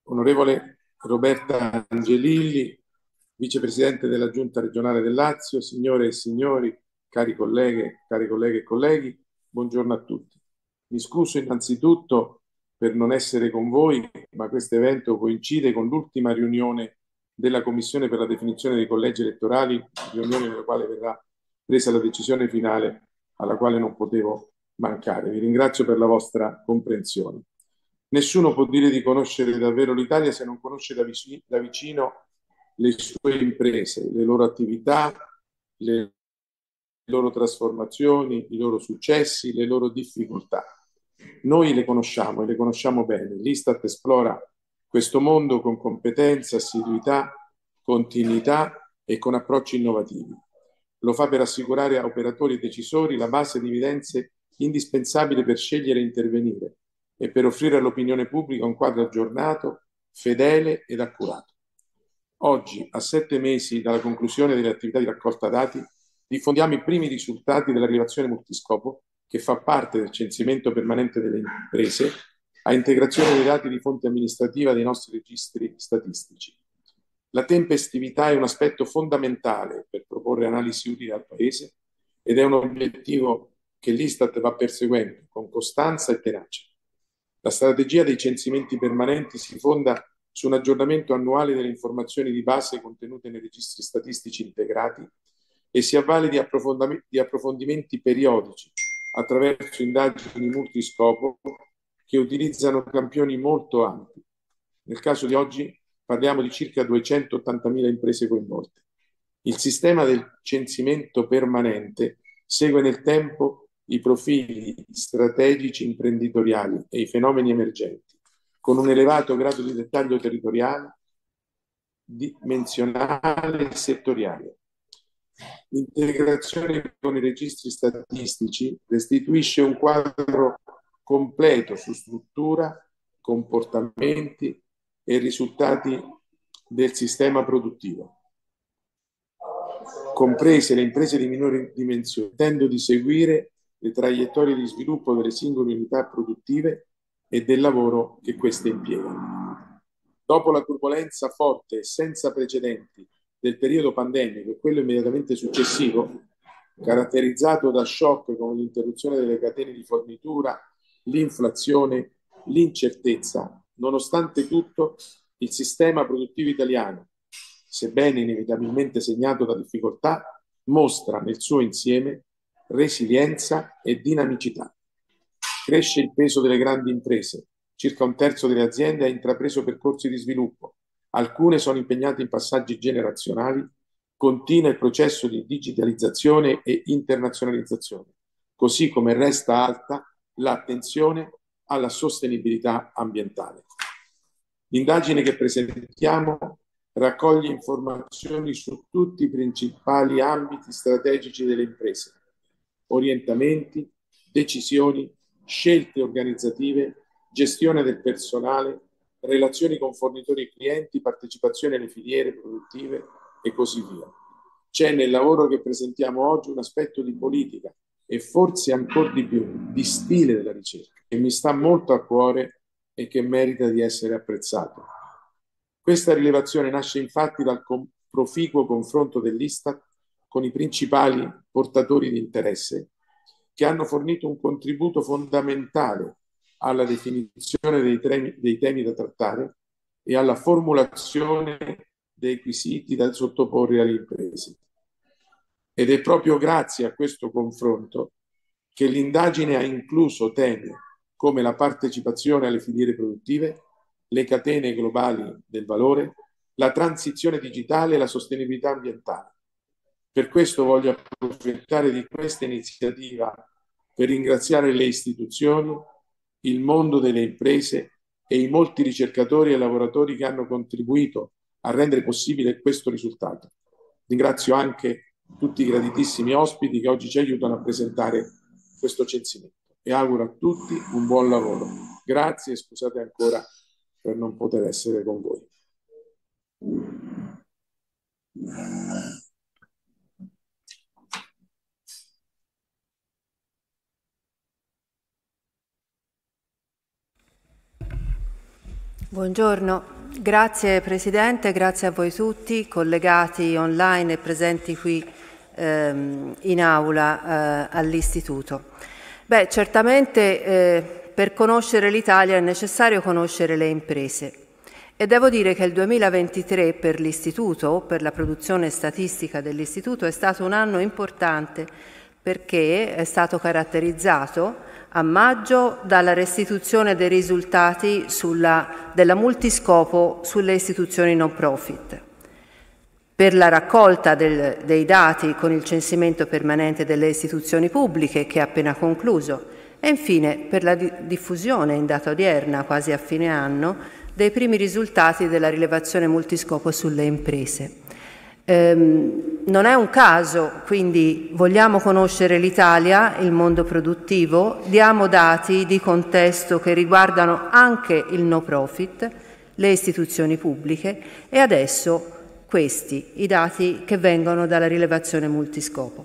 Onorevole Roberta Angelilli, Vicepresidente della Giunta regionale del Lazio, signore e signori, cari colleghe e colleghi, buongiorno a tutti. Mi scuso innanzitutto per non essere con voi, ma questo evento coincide con l'ultima riunione della Commissione per la definizione dei collegi elettorali, riunione nella quale verrà presa la decisione finale alla quale non potevo mancare. Vi ringrazio per la vostra comprensione. Nessuno può dire di conoscere davvero l'Italia se non conosce da vicino le sue imprese, le loro attività, le loro trasformazioni, i loro successi, le loro difficoltà. Noi le conosciamo e le conosciamo bene. L'Istat esplora questo mondo con competenza, assiduità, continuità e con approcci innovativi. Lo fa per assicurare a operatori e decisori la base di evidenze indispensabile per scegliere e intervenire e per offrire all'opinione pubblica un quadro aggiornato, fedele ed accurato. Oggi, a 7 mesi dalla conclusione delle attività di raccolta dati, diffondiamo i primi risultati della rilevazione multiscopo, che fa parte del censimento permanente delle imprese, a integrazione dei dati di fonte amministrativa dei nostri registri statistici. La tempestività è un aspetto fondamentale per proporre analisi utili al Paese ed è un obiettivo che l'Istat va perseguendo con costanza e tenacia. La strategia dei censimenti permanenti si fonda su un aggiornamento annuale delle informazioni di base contenute nei registri statistici integrati e si avvale di approfondimenti periodici attraverso indagini multiscopo che utilizzano campioni molto ampi. Nel caso di oggi parliamo di circa 280.000 imprese coinvolte. Il sistema del censimento permanente segue nel tempo i profili strategici imprenditoriali e i fenomeni emergenti, con un elevato grado di dettaglio territoriale, dimensionale e settoriale. L'integrazione con i registri statistici restituisce un quadro completo su struttura, comportamenti e risultati del sistema produttivo, comprese le imprese di minori dimensioni, tendo di seguire le traiettorie di sviluppo delle singole unità produttive e del lavoro che queste impiegano. Dopo la turbolenza forte e senza precedenti del periodo pandemico e quello immediatamente successivo, caratterizzato da shock come l'interruzione delle catene di fornitura, l'inflazione, l'incertezza, nonostante tutto, il sistema produttivo italiano, sebbene inevitabilmente segnato da difficoltà, mostra nel suo insieme resilienza e dinamicità. Cresce il peso delle grandi imprese, circa un terzo delle aziende ha intrapreso percorsi di sviluppo, alcune sono impegnate in passaggi generazionali, continua il processo di digitalizzazione e internazionalizzazione, così come resta alta l'attenzione alla sostenibilità ambientale. L'indagine che presentiamo raccoglie informazioni su tutti i principali ambiti strategici delle imprese, orientamenti, decisioni, scelte organizzative, gestione del personale, relazioni con fornitori e clienti, partecipazione alle filiere produttive e così via. C'è nel lavoro che presentiamo oggi un aspetto di politica e forse ancora di più di stile della ricerca, che mi sta molto a cuore e che merita di essere apprezzato. Questa rilevazione nasce infatti dal proficuo confronto dell'Istat con i principali portatori di interesse che hanno fornito un contributo fondamentale alla definizione dei temi da trattare e alla formulazione dei quesiti da sottoporre alle imprese. Ed è proprio grazie a questo confronto che l'indagine ha incluso temi come la partecipazione alle filiere produttive, le catene globali del valore, la transizione digitale e la sostenibilità ambientale. Per questo voglio approfittare di questa iniziativa per ringraziare le istituzioni, il mondo delle imprese e i molti ricercatori e lavoratori che hanno contribuito a rendere possibile questo risultato. Ringrazio anche tutti i graditissimi ospiti che oggi ci aiutano a presentare questo censimento e auguro a tutti un buon lavoro. Grazie e scusate ancora per non poter essere con voi. Buongiorno. Grazie Presidente, grazie a voi tutti, collegati online e presenti qui in aula all'Istituto. Beh, certamente per conoscere l'Italia è necessario conoscere le imprese e devo dire che il 2023 per l'Istituto, per la produzione statistica dell'Istituto, è stato un anno importante perché è stato caratterizzato a maggio dalla restituzione dei risultati della multiscopo sulle istituzioni non profit, per la raccolta dei dati con il censimento permanente delle istituzioni pubbliche che è appena concluso e infine per la diffusione in data odierna, quasi a fine anno, dei primi risultati della rilevazione multiscopo sulle imprese. Non è un caso, quindi vogliamo conoscere l'Italia, il mondo produttivo, diamo dati di contesto che riguardano anche il no profit, le istituzioni pubbliche e adesso questi, i dati che vengono dalla rilevazione multiscopo.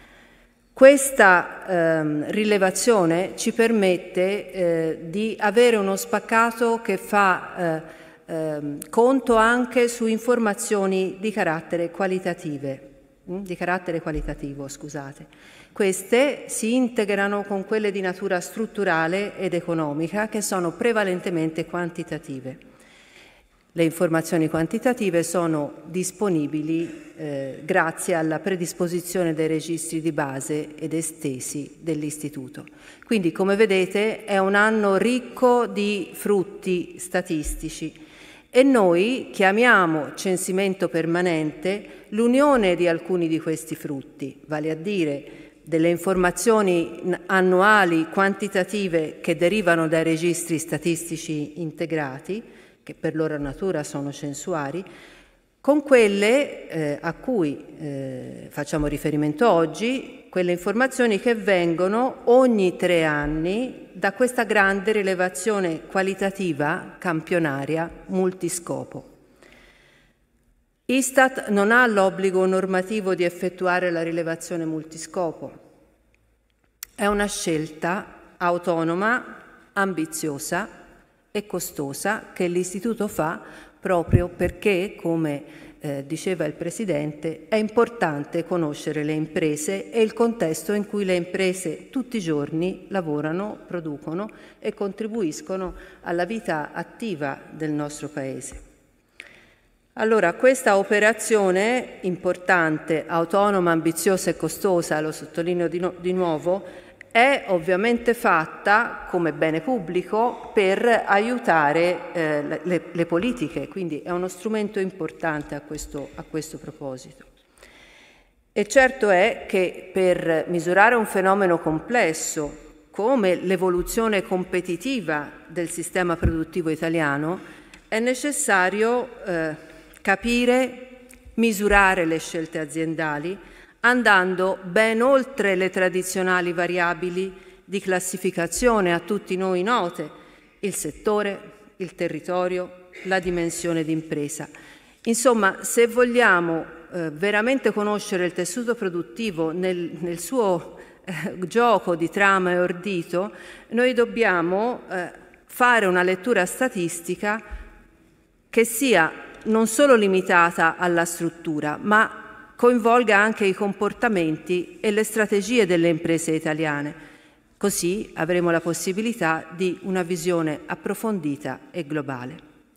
Questa rilevazione ci permette di avere uno spaccato che fa conto anche su informazioni di carattere qualitativo, scusate. Queste si integrano con quelle di natura strutturale ed economica che sono prevalentemente quantitative. Le informazioni quantitative sono disponibili grazie alla predisposizione dei registri di base ed estesi dell'Istituto. Quindi, come vedete, è un anno ricco di frutti statistici e noi chiamiamo censimento permanente l'unione di alcuni di questi frutti, vale a dire delle informazioni annuali quantitative che derivano dai registri statistici integrati, che per loro natura sono censuari, con quelle a cui facciamo riferimento oggi, quelle informazioni che vengono ogni 3 anni da questa grande rilevazione qualitativa campionaria multiscopo. Istat non ha l'obbligo normativo di effettuare la rilevazione multiscopo. È una scelta autonoma, ambiziosa e costosa che l'Istituto fa proprio perché, come diceva il Presidente, è importante conoscere le imprese e il contesto in cui le imprese tutti i giorni lavorano, producono e contribuiscono alla vita attiva del nostro Paese. Allora, questa operazione importante, autonoma, ambiziosa e costosa, lo sottolineo di nuovo, è ovviamente fatta come bene pubblico per aiutare le politiche, quindi è uno strumento importante a questo proposito. E certo è che per misurare un fenomeno complesso come l'evoluzione competitiva del sistema produttivo italiano è necessario capire, misurare le scelte aziendali andando ben oltre le tradizionali variabili di classificazione a tutti noi note, il settore, il territorio, la dimensione d'impresa. Insomma, se vogliamo veramente conoscere il tessuto produttivo nel suo gioco di trama e ordito, noi dobbiamo fare una lettura statistica che sia non solo limitata alla struttura, ma coinvolga anche i comportamenti e le strategie delle imprese italiane. Così avremo la possibilità di una visione approfondita e globale.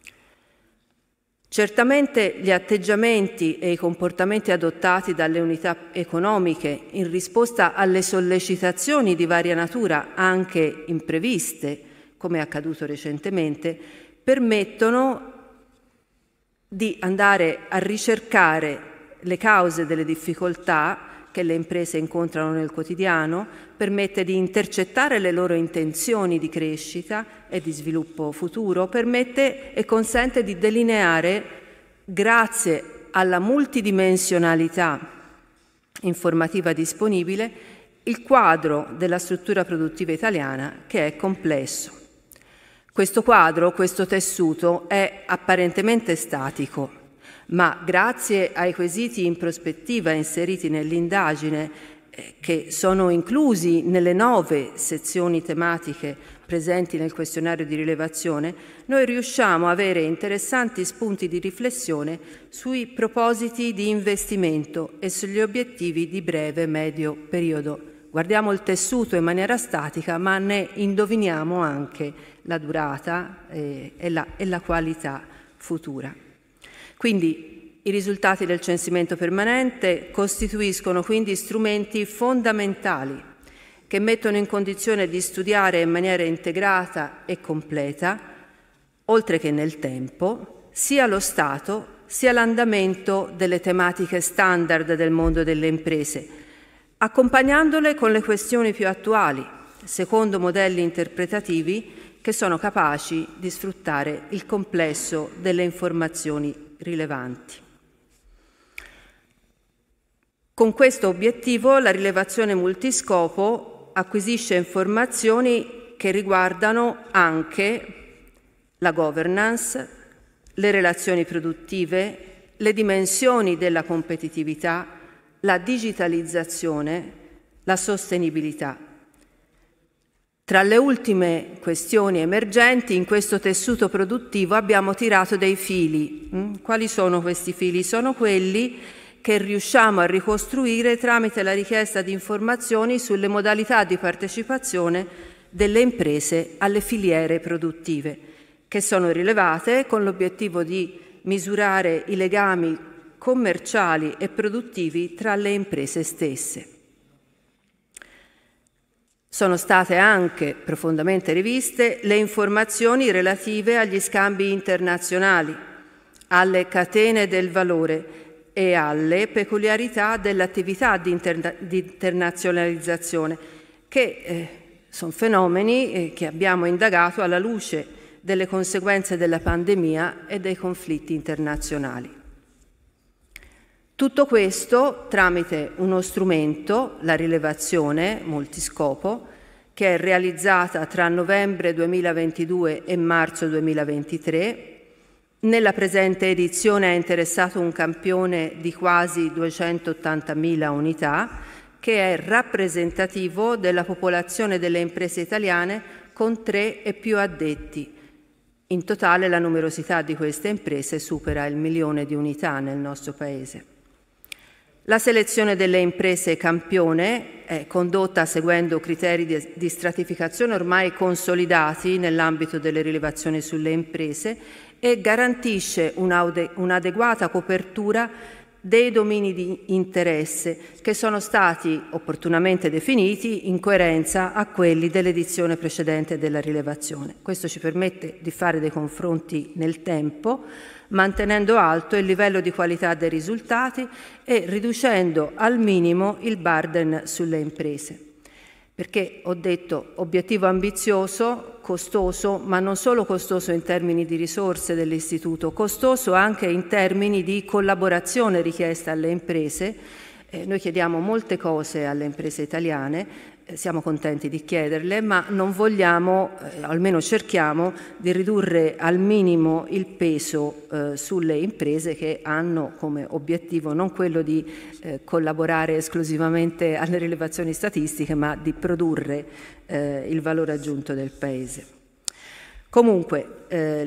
Certamente gli atteggiamenti e i comportamenti adottati dalle unità economiche in risposta alle sollecitazioni di varia natura, anche impreviste, come è accaduto recentemente, permettono di andare a ricercare le cause delle difficoltà che le imprese incontrano nel quotidiano, permette di intercettare le loro intenzioni di crescita e di sviluppo futuro, permette e consente di delineare, grazie alla multidimensionalità informativa disponibile, il quadro della struttura produttiva italiana che è complesso. Questo quadro, questo tessuto è apparentemente statico, ma grazie ai quesiti in prospettiva inseriti nell'indagine che sono inclusi nelle 9 sezioni tematiche presenti nel questionario di rilevazione, noi riusciamo a avere interessanti spunti di riflessione sui propositi di investimento e sugli obiettivi di breve e medio periodo. Guardiamo il tessuto in maniera statica, ma ne indoviniamo anche la durata e la qualità futura. Quindi i risultati del censimento permanente costituiscono quindi strumenti fondamentali che mettono in condizione di studiare in maniera integrata e completa, oltre che nel tempo, sia lo stato sia l'andamento delle tematiche standard del mondo delle imprese, accompagnandole con le questioni più attuali, secondo modelli interpretativi che sono capaci di sfruttare il complesso delle informazioni rilevanti. Con questo obiettivo la rilevazione multiscopo acquisisce informazioni che riguardano anche la governance, le relazioni produttive, le dimensioni della competitività, la digitalizzazione, la sostenibilità. Tra le ultime questioni emergenti in questo tessuto produttivo abbiamo tirato dei fili. Quali sono questi fili? Sono quelli che riusciamo a ricostruire tramite la richiesta di informazioni sulle modalità di partecipazione delle imprese alle filiere produttive, che sono rilevate con l'obiettivo di misurare i legami commerciali e produttivi tra le imprese stesse. Sono state anche profondamente riviste le informazioni relative agli scambi internazionali, alle catene del valore e alle peculiarità dell'attività di internazionalizzazione, che sono fenomeni che abbiamo indagato alla luce delle conseguenze della pandemia e dei conflitti internazionali. Tutto questo tramite uno strumento, la rilevazione multiscopo, che è realizzata tra novembre 2022 e marzo 2023. Nella presente edizione ha interessato un campione di quasi 280.000 unità, che è rappresentativo della popolazione delle imprese italiane con 3 e più addetti. In totale la numerosità di queste imprese supera il 1 milione di unità nel nostro Paese. La selezione delle imprese campione è condotta seguendo criteri di stratificazione ormai consolidati nell'ambito delle rilevazioni sulle imprese e garantisce un'adeguata copertura dei domini di interesse che sono stati opportunamente definiti in coerenza a quelli dell'edizione precedente della rilevazione. Questo ci permette di fare dei confronti nel tempo, mantenendo alto il livello di qualità dei risultati e riducendo al minimo il burden sulle imprese. Perché ho detto obiettivo ambizioso, costoso, ma non solo costoso in termini di risorse dell'istituto, costoso anche in termini di collaborazione richiesta alle imprese. Noi chiediamo molte cose alle imprese italiane, siamo contenti di chiederle, ma non vogliamo, almeno cerchiamo, di ridurre al minimo il peso sulle imprese che hanno come obiettivo non quello di collaborare esclusivamente alle rilevazioni statistiche, ma di produrre il valore aggiunto del Paese. Comunque,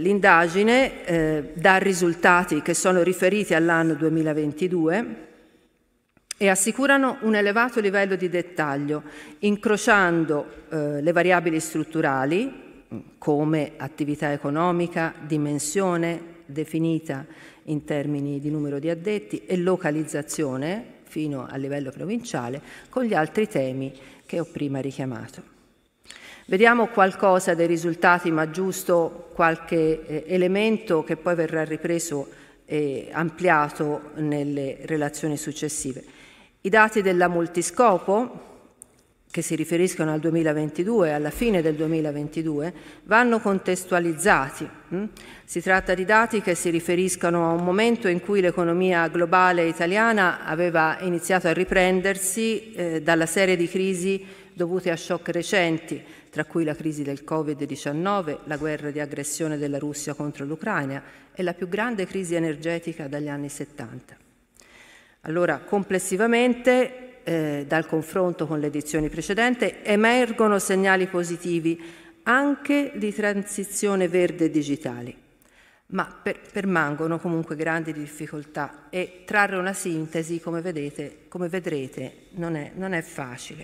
l'indagine dà risultati che sono riferiti all'anno 2022 e assicurano un elevato livello di dettaglio, incrociando le variabili strutturali come attività economica, dimensione definita in termini di numero di addetti e localizzazione fino a livello provinciale con gli altri temi che ho prima richiamato. Vediamo qualcosa dei risultati, ma giusto qualche elemento che poi verrà ripreso e ampliato nelle relazioni successive. I dati della multiscopo, che si riferiscono al 2022, alla fine del 2022, vanno contestualizzati. Si tratta di dati che si riferiscono a un momento in cui l'economia globale italiana aveva iniziato a riprendersi dalla serie di crisi dovute a shock recenti, tra cui la crisi del Covid-19, la guerra di aggressione della Russia contro l'Ucraina e la più grande crisi energetica dagli anni 70. Allora, complessivamente, dal confronto con l'edizione precedente, emergono segnali positivi anche di transizione verde e digitali, ma permangono comunque grandi difficoltà e trarre una sintesi, come vedrete, non è facile.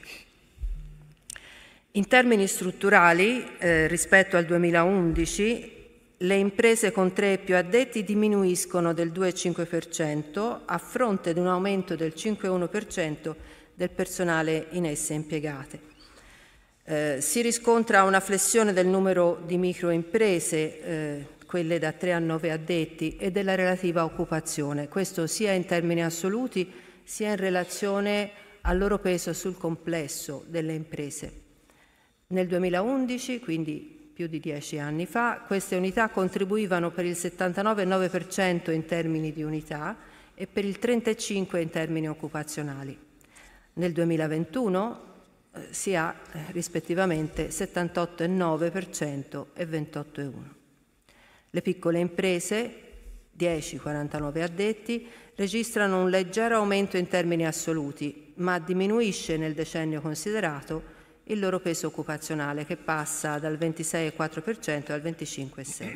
In termini strutturali, rispetto al 2011, le imprese con 3 e più addetti diminuiscono del 2,5% a fronte di un aumento del 5,1% del personale in esse impiegate. Si riscontra una flessione del numero di microimprese, quelle da 3 a 9 addetti, e della relativa occupazione, questo sia in termini assoluti sia in relazione al loro peso sul complesso delle imprese. Nel 2011, quindi più di 10 anni fa, queste unità contribuivano per il 79,9% in termini di unità e per il 35% in termini occupazionali. Nel 2021 si ha rispettivamente 78,9% e 28,1%. Le piccole imprese, 10,49 addetti, registrano un leggero aumento in termini assoluti, ma diminuisce nel decennio considerato il loro peso occupazionale, che passa dal 26,4% al 25,7%.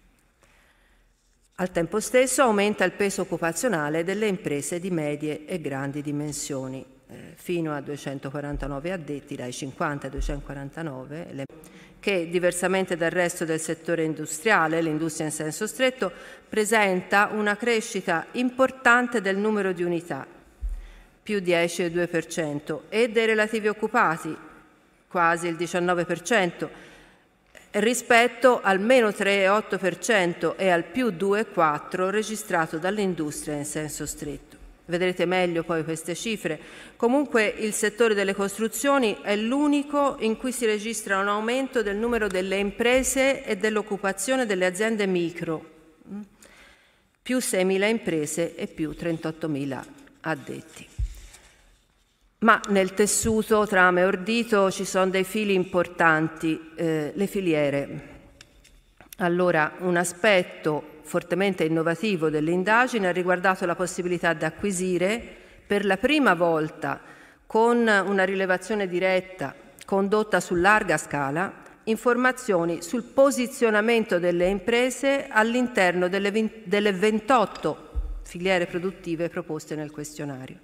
Al tempo stesso aumenta il peso occupazionale delle imprese di medie e grandi dimensioni, fino a 249 addetti, dai 50 ai 249, che diversamente dal resto del settore industriale, l'industria in senso stretto, presenta una crescita importante del numero di unità, più 10,2%, e dei relativi occupati, quasi il 19%, rispetto al meno 3,8% e al più 2,4% registrato dall'industria in senso stretto. Vedrete meglio poi queste cifre. Comunque il settore delle costruzioni è l'unico in cui si registra un aumento del numero delle imprese e dell'occupazione delle aziende micro, più 6.000 imprese e più 38.000 addetti. Ma nel tessuto trame e ordito ci sono dei fili importanti, le filiere. Allora, un aspetto fortemente innovativo delle indagini ha riguardato la possibilità di acquisire per la prima volta, con una rilevazione diretta condotta su larga scala, informazioni sul posizionamento delle imprese all'interno delle 28 filiere produttive proposte nel questionario.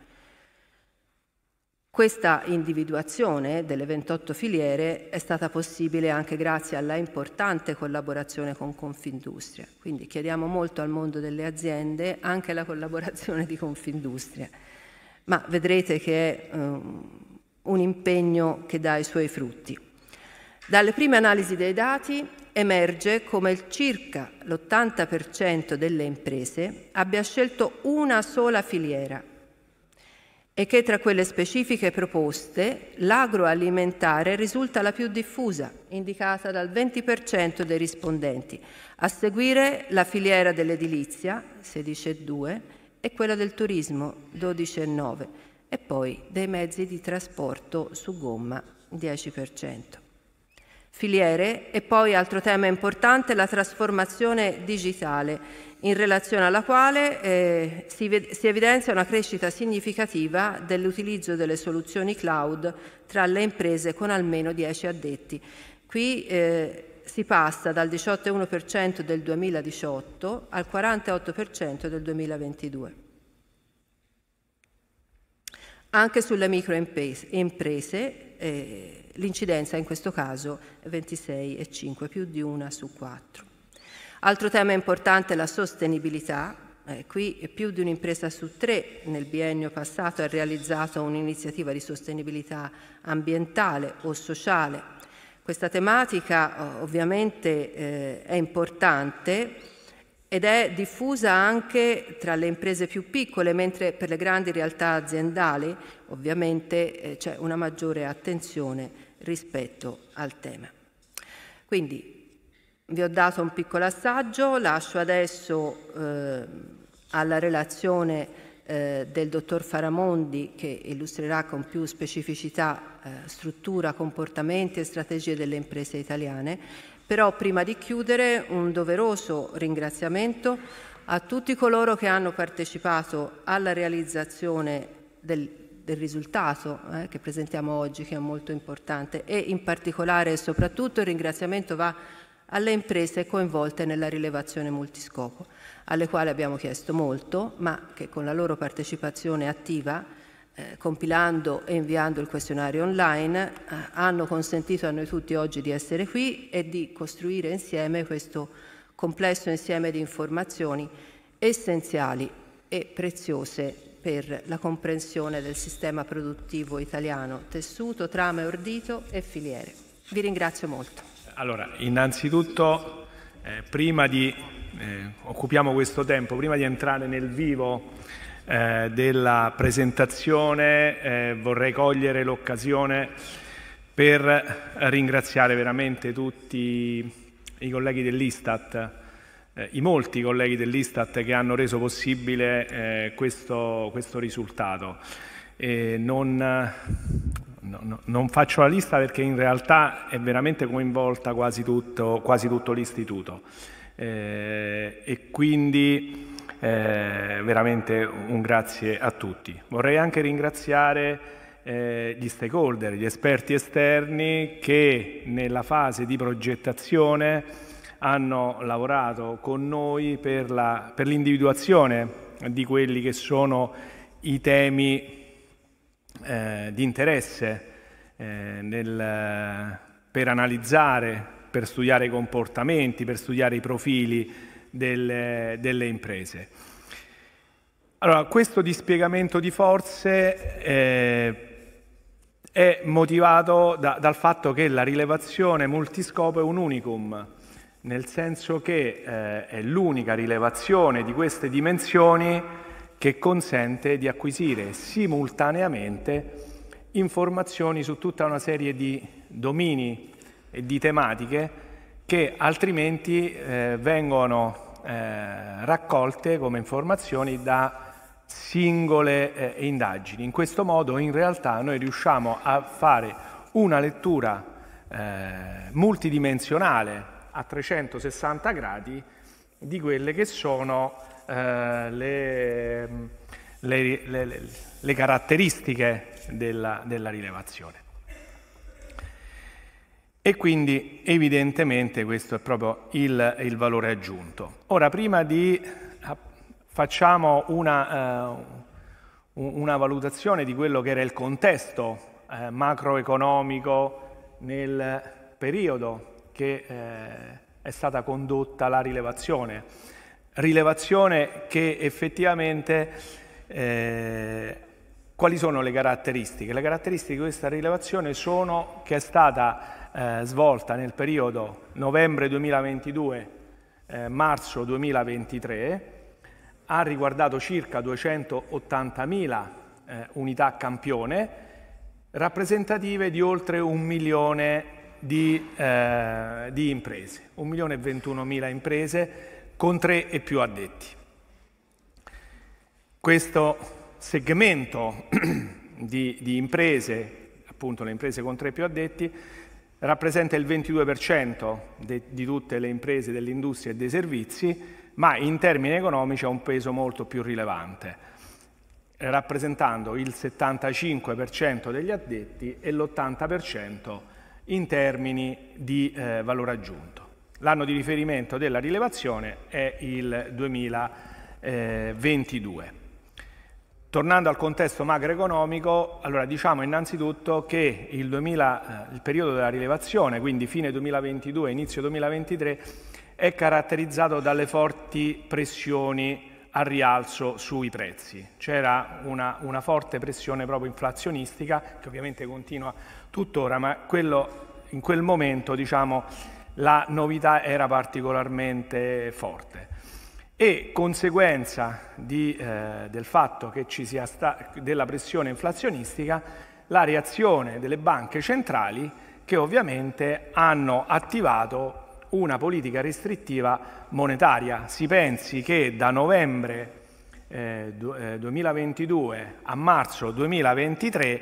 Questa individuazione delle 28 filiere è stata possibile anche grazie alla importante collaborazione con Confindustria. Quindi chiediamo molto al mondo delle aziende anche la collaborazione di Confindustria, ma vedrete che è un impegno che dà i suoi frutti. Dalle prime analisi dei dati emerge come circa l'80% delle imprese abbia scelto una sola filiera e che tra quelle specifiche proposte l'agroalimentare risulta la più diffusa, indicata dal 20% dei rispondenti, a seguire la filiera dell'edilizia, 16,2%, e quella del turismo, 12,9%, e poi dei mezzi di trasporto su gomma, 10%. Filiere e poi, altro tema importante, la trasformazione digitale, in relazione alla quale si evidenzia una crescita significativa dell'utilizzo delle soluzioni cloud tra le imprese con almeno 10 addetti. Qui si passa dal 18,1% del 2018 al 48% del 2022. Anche sulle microimprese l'incidenza in questo caso è 26,5, più di 1 su 4. Altro tema importante è la sostenibilità. Qui più di un'impresa su 3 nel biennio passato ha realizzato un'iniziativa di sostenibilità ambientale o sociale. Questa tematica ovviamente è importante ed è diffusa anche tra le imprese più piccole, mentre per le grandi realtà aziendali ovviamente c'è una maggiore attenzione rispetto al tema. Quindi vi ho dato un piccolo assaggio, lascio adesso alla relazione del dottor Faramondi, che illustrerà con più specificità struttura, comportamenti e strategie delle imprese italiane. Però prima di chiudere un doveroso ringraziamento a tutti coloro che hanno partecipato alla realizzazione del risultato che presentiamo oggi, che è molto importante, e in particolare e soprattutto il ringraziamento va alle imprese coinvolte nella rilevazione multiscopo, alle quali abbiamo chiesto molto, ma che con la loro partecipazione attiva, compilando e inviando il questionario online, hanno consentito a noi tutti oggi di essere qui e di costruire insieme questo complesso insieme di informazioni essenziali e preziose per la comprensione del sistema produttivo italiano, tessuto, trame, ordito e filiere. Vi ringrazio molto. Allora, innanzitutto, prima di occupiamo questo tempo, prima di entrare nel vivo della presentazione, vorrei cogliere l'occasione per ringraziare veramente tutti i colleghi dell'Istat, i molti colleghi dell'Istat che hanno reso possibile questo risultato. Non faccio la lista perché in realtà è veramente coinvolta quasi tutto l'istituto e quindi veramente un grazie a tutti. Vorrei anche ringraziare gli stakeholder, gli esperti esterni che nella fase di progettazione hanno lavorato con noi per l'individuazione di quelli che sono i temi di interesse per analizzare, per studiare i comportamenti, per studiare i profili delle imprese. Allora, questo dispiegamento di forze è motivato dal fatto che la rilevazione multiscopo è un unicum, nel senso che è l'unica rilevazione di queste dimensioni che consente di acquisire simultaneamente informazioni su tutta una serie di domini e di tematiche che altrimenti vengono raccolte come informazioni da singole indagini. In questo modo in realtà noi riusciamo a fare una lettura multidimensionale a 360 gradi di quelle che sono le caratteristiche della rilevazione. E quindi evidentemente questo è proprio il valore aggiunto. Ora, prima di facciamo una valutazione di quello che era il contesto macroeconomico nel periodo che è stata condotta la rilevazione che effettivamente quali sono le caratteristiche? Le caratteristiche di questa rilevazione sono che è stata svolta nel periodo novembre 2022 marzo 2023, ha riguardato circa 280.000 unità campione rappresentative di oltre 1 milione di imprese, 1.021.000 imprese con 3 e più addetti. Questo segmento di imprese, appunto le imprese con 3 e più addetti, rappresenta il 22% di tutte le imprese dell'industria e dei servizi, ma in termini economici ha un peso molto più rilevante, rappresentando il 75% degli addetti e l'80% in termini di valore aggiunto. L'anno di riferimento della rilevazione è il 2022. Tornando al contesto macroeconomico, allora diciamo innanzitutto che il periodo della rilevazione, quindi fine 2022, inizio 2023, è caratterizzato dalle forti pressioni al rialzo sui prezzi. C'era una forte pressione proprio inflazionistica, che ovviamente continua tuttora, ma in quel momento, diciamo, la novità era particolarmente forte. E conseguenza del fatto che ci sia della pressione inflazionistica, la reazione delle banche centrali che ovviamente hanno attivato una politica restrittiva monetaria. Si pensi che da novembre 2022 a marzo 2023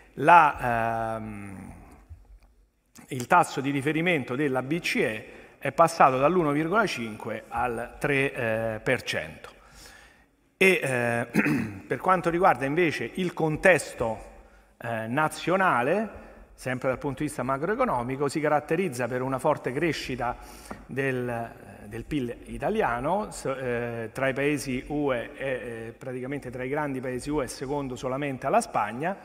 il tasso di riferimento della BCE è passato dall'1,5 al 3%. E per quanto riguarda invece il contesto nazionale, sempre dal punto di vista macroeconomico, si caratterizza per una forte crescita del PIL italiano, tra i paesi UE, praticamente tra i grandi paesi UE, secondo solamente alla Spagna,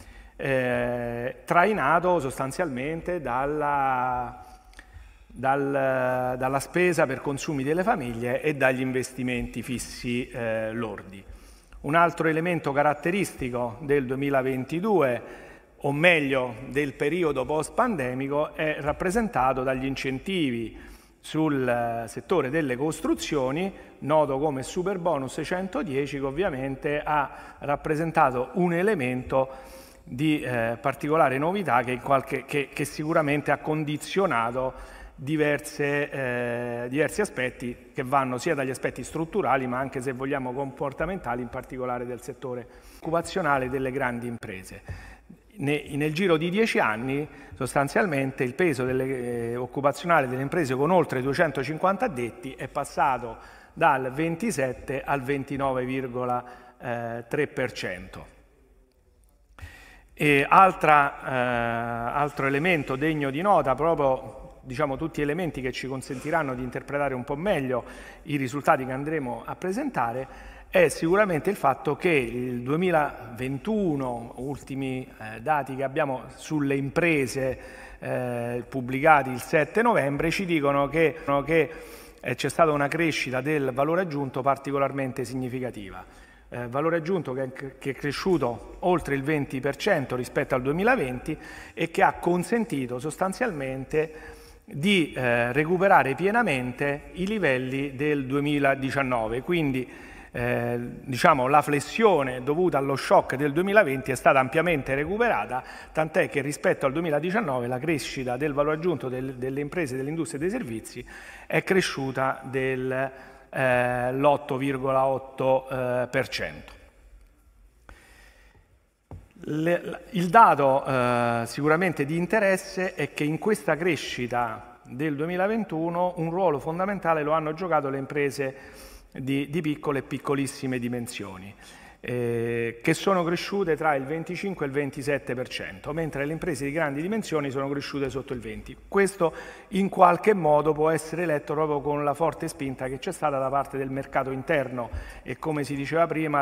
trainato sostanzialmente dalla spesa per consumi delle famiglie e dagli investimenti fissi lordi. Un altro elemento caratteristico del 2022, o meglio del periodo post-pandemico, è rappresentato dagli incentivi sul settore delle costruzioni, noto come Superbonus 110, che ovviamente ha rappresentato un elemento di particolare novità che sicuramente ha condizionato diversi aspetti che vanno sia dagli aspetti strutturali ma anche, se vogliamo, comportamentali, in particolare del settore occupazionale delle grandi imprese. Nel giro di 10 anni sostanzialmente il peso occupazionale delle imprese con oltre 250 addetti è passato dal 27 al 29,3%. E altro elemento degno di nota, proprio tutti elementi che ci consentiranno di interpretare un po' meglio i risultati che andremo a presentare, è sicuramente il fatto che il 2021, ultimi dati che abbiamo sulle imprese pubblicati il 7 novembre, ci dicono che c'è stata una crescita del valore aggiunto particolarmente significativa. Valore aggiunto che è cresciuto oltre il 20% rispetto al 2020 e che ha consentito sostanzialmente di recuperare pienamente i livelli del 2019, quindi la flessione dovuta allo shock del 2020 è stata ampiamente recuperata, tant'è che rispetto al 2019 la crescita del valore aggiunto delle imprese, dell'industria e dei servizi è cresciuta dell'8,8%. Il dato sicuramente di interesse è che in questa crescita del 2021 un ruolo fondamentale lo hanno giocato le imprese di piccole e piccolissime dimensioni, che sono cresciute tra il 25 e il 27%, mentre le imprese di grandi dimensioni sono cresciute sotto il 20%. Questo in qualche modo può essere letto proprio con la forte spinta che c'è stata da parte del mercato interno e, come si diceva prima,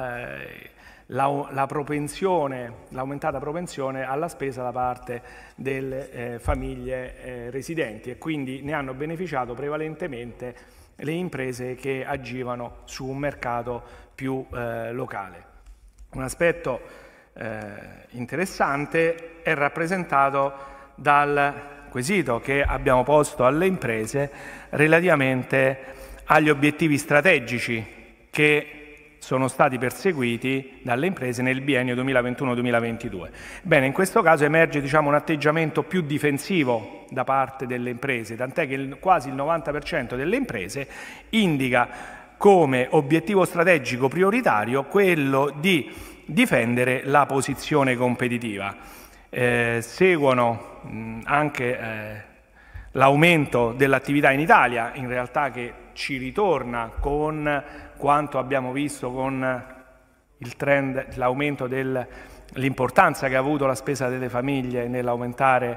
l'aumentata propensione alla spesa da parte delle famiglie residenti, e quindi ne hanno beneficiato prevalentemente le imprese che agivano su un mercato più locale. Un aspetto interessante è rappresentato dal quesito che abbiamo posto alle imprese relativamente agli obiettivi strategici che sono stati perseguiti dalle imprese nel biennio 2021-2022. Bene, in questo caso emerge un atteggiamento più difensivo da parte delle imprese, tant'è che quasi il 90% delle imprese indica come obiettivo strategico prioritario quello di difendere la posizione competitiva. Seguono anche l'aumento dell'attività in Italia, in realtà che ci ritorna con quanto abbiamo visto con il trend, l'aumento dell'importanza che ha avuto la spesa delle famiglie nell'aumentare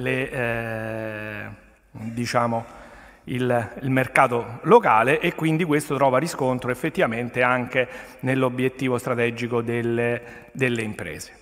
il mercato locale, e quindi questo trova riscontro effettivamente anche nell'obiettivo strategico delle imprese.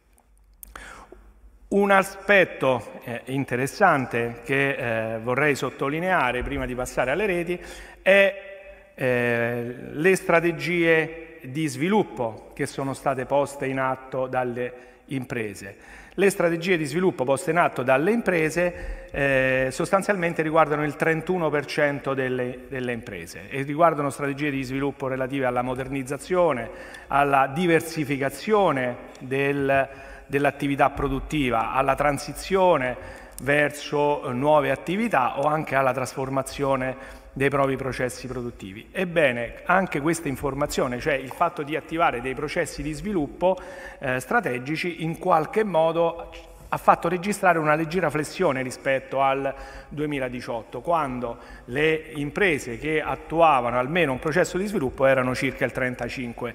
Un aspetto interessante che vorrei sottolineare prima di passare alle reti è le strategie di sviluppo che sono state poste in atto dalle imprese. Le strategie di sviluppo poste in atto dalle imprese sostanzialmente riguardano il 31% delle imprese e riguardano strategie di sviluppo relative alla modernizzazione, alla diversificazione dell'attività produttiva, alla transizione verso nuove attività o anche alla trasformazione dei propri processi produttivi. Ebbene, anche questa informazione, cioè il fatto di attivare dei processi di sviluppo strategici, in qualche modo ha fatto registrare una leggera flessione rispetto al 2018, quando le imprese che attuavano almeno un processo di sviluppo erano circa il 35%.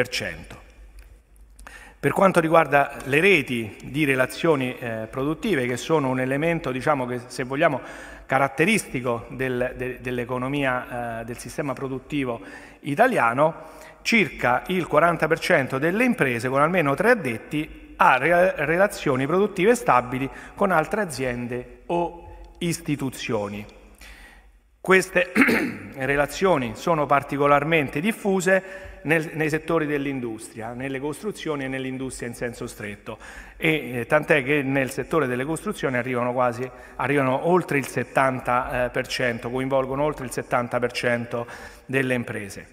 Per quanto riguarda le reti di relazioni produttive, che sono un elemento, diciamo, che se vogliamo caratteristico dell'economia, del sistema produttivo italiano, circa il 40% delle imprese con almeno 3 addetti ha relazioni produttive stabili con altre aziende o istituzioni. Queste relazioni sono particolarmente diffuse nei settori dell'industria, nelle costruzioni e nell'industria in senso stretto, e tant'è che nel settore delle costruzioni arrivano oltre il 70%, coinvolgono oltre il 70% delle imprese.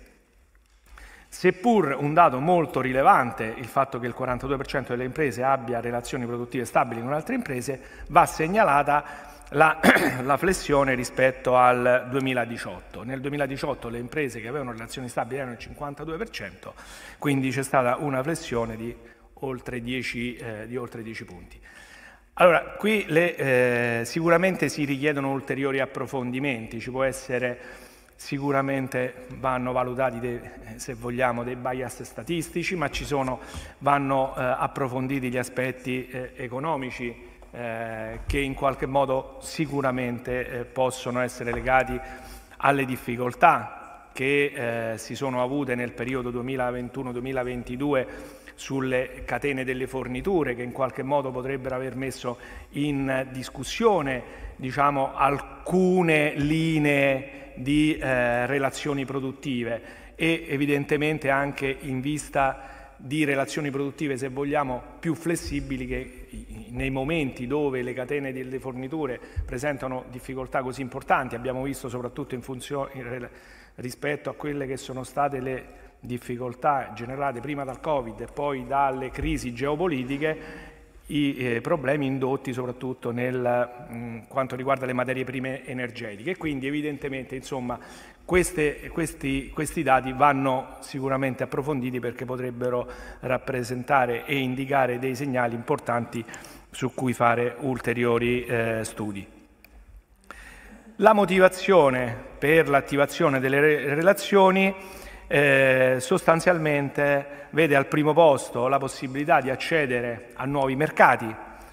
Seppur un dato molto rilevante, il fatto che il 42% delle imprese abbia relazioni produttive stabili con altre imprese, va segnalata la flessione rispetto al 2018. Nel 2018 le imprese che avevano relazioni stabili erano il 52%, quindi c'è stata una flessione di oltre 10 punti. Allora, qui sicuramente si richiedono ulteriori approfondimenti, ci può essere, sicuramente vanno valutati, se vogliamo, dei bias statistici, ma vanno approfonditi gli aspetti economici, che in qualche modo sicuramente possono essere legati alle difficoltà che si sono avute nel periodo 2021-2022 sulle catene delle forniture, che in qualche modo potrebbero aver messo in discussione, diciamo, alcune linee di relazioni produttive, e evidentemente anche in vista di relazioni produttive, se vogliamo, più flessibili, che nei momenti dove le catene delle forniture presentano difficoltà così importanti, abbiamo visto soprattutto rispetto a quelle che sono state le difficoltà generate prima dal Covid e poi dalle crisi geopolitiche, i problemi indotti soprattutto quanto riguarda le materie prime energetiche. Quindi evidentemente, insomma, questi dati vanno sicuramente approfonditi, perché potrebbero rappresentare e indicare dei segnali importanti su cui fare ulteriori studi. La motivazione per l'attivazione delle relazioni sostanzialmente vede al primo posto la possibilità di accedere a nuovi mercati,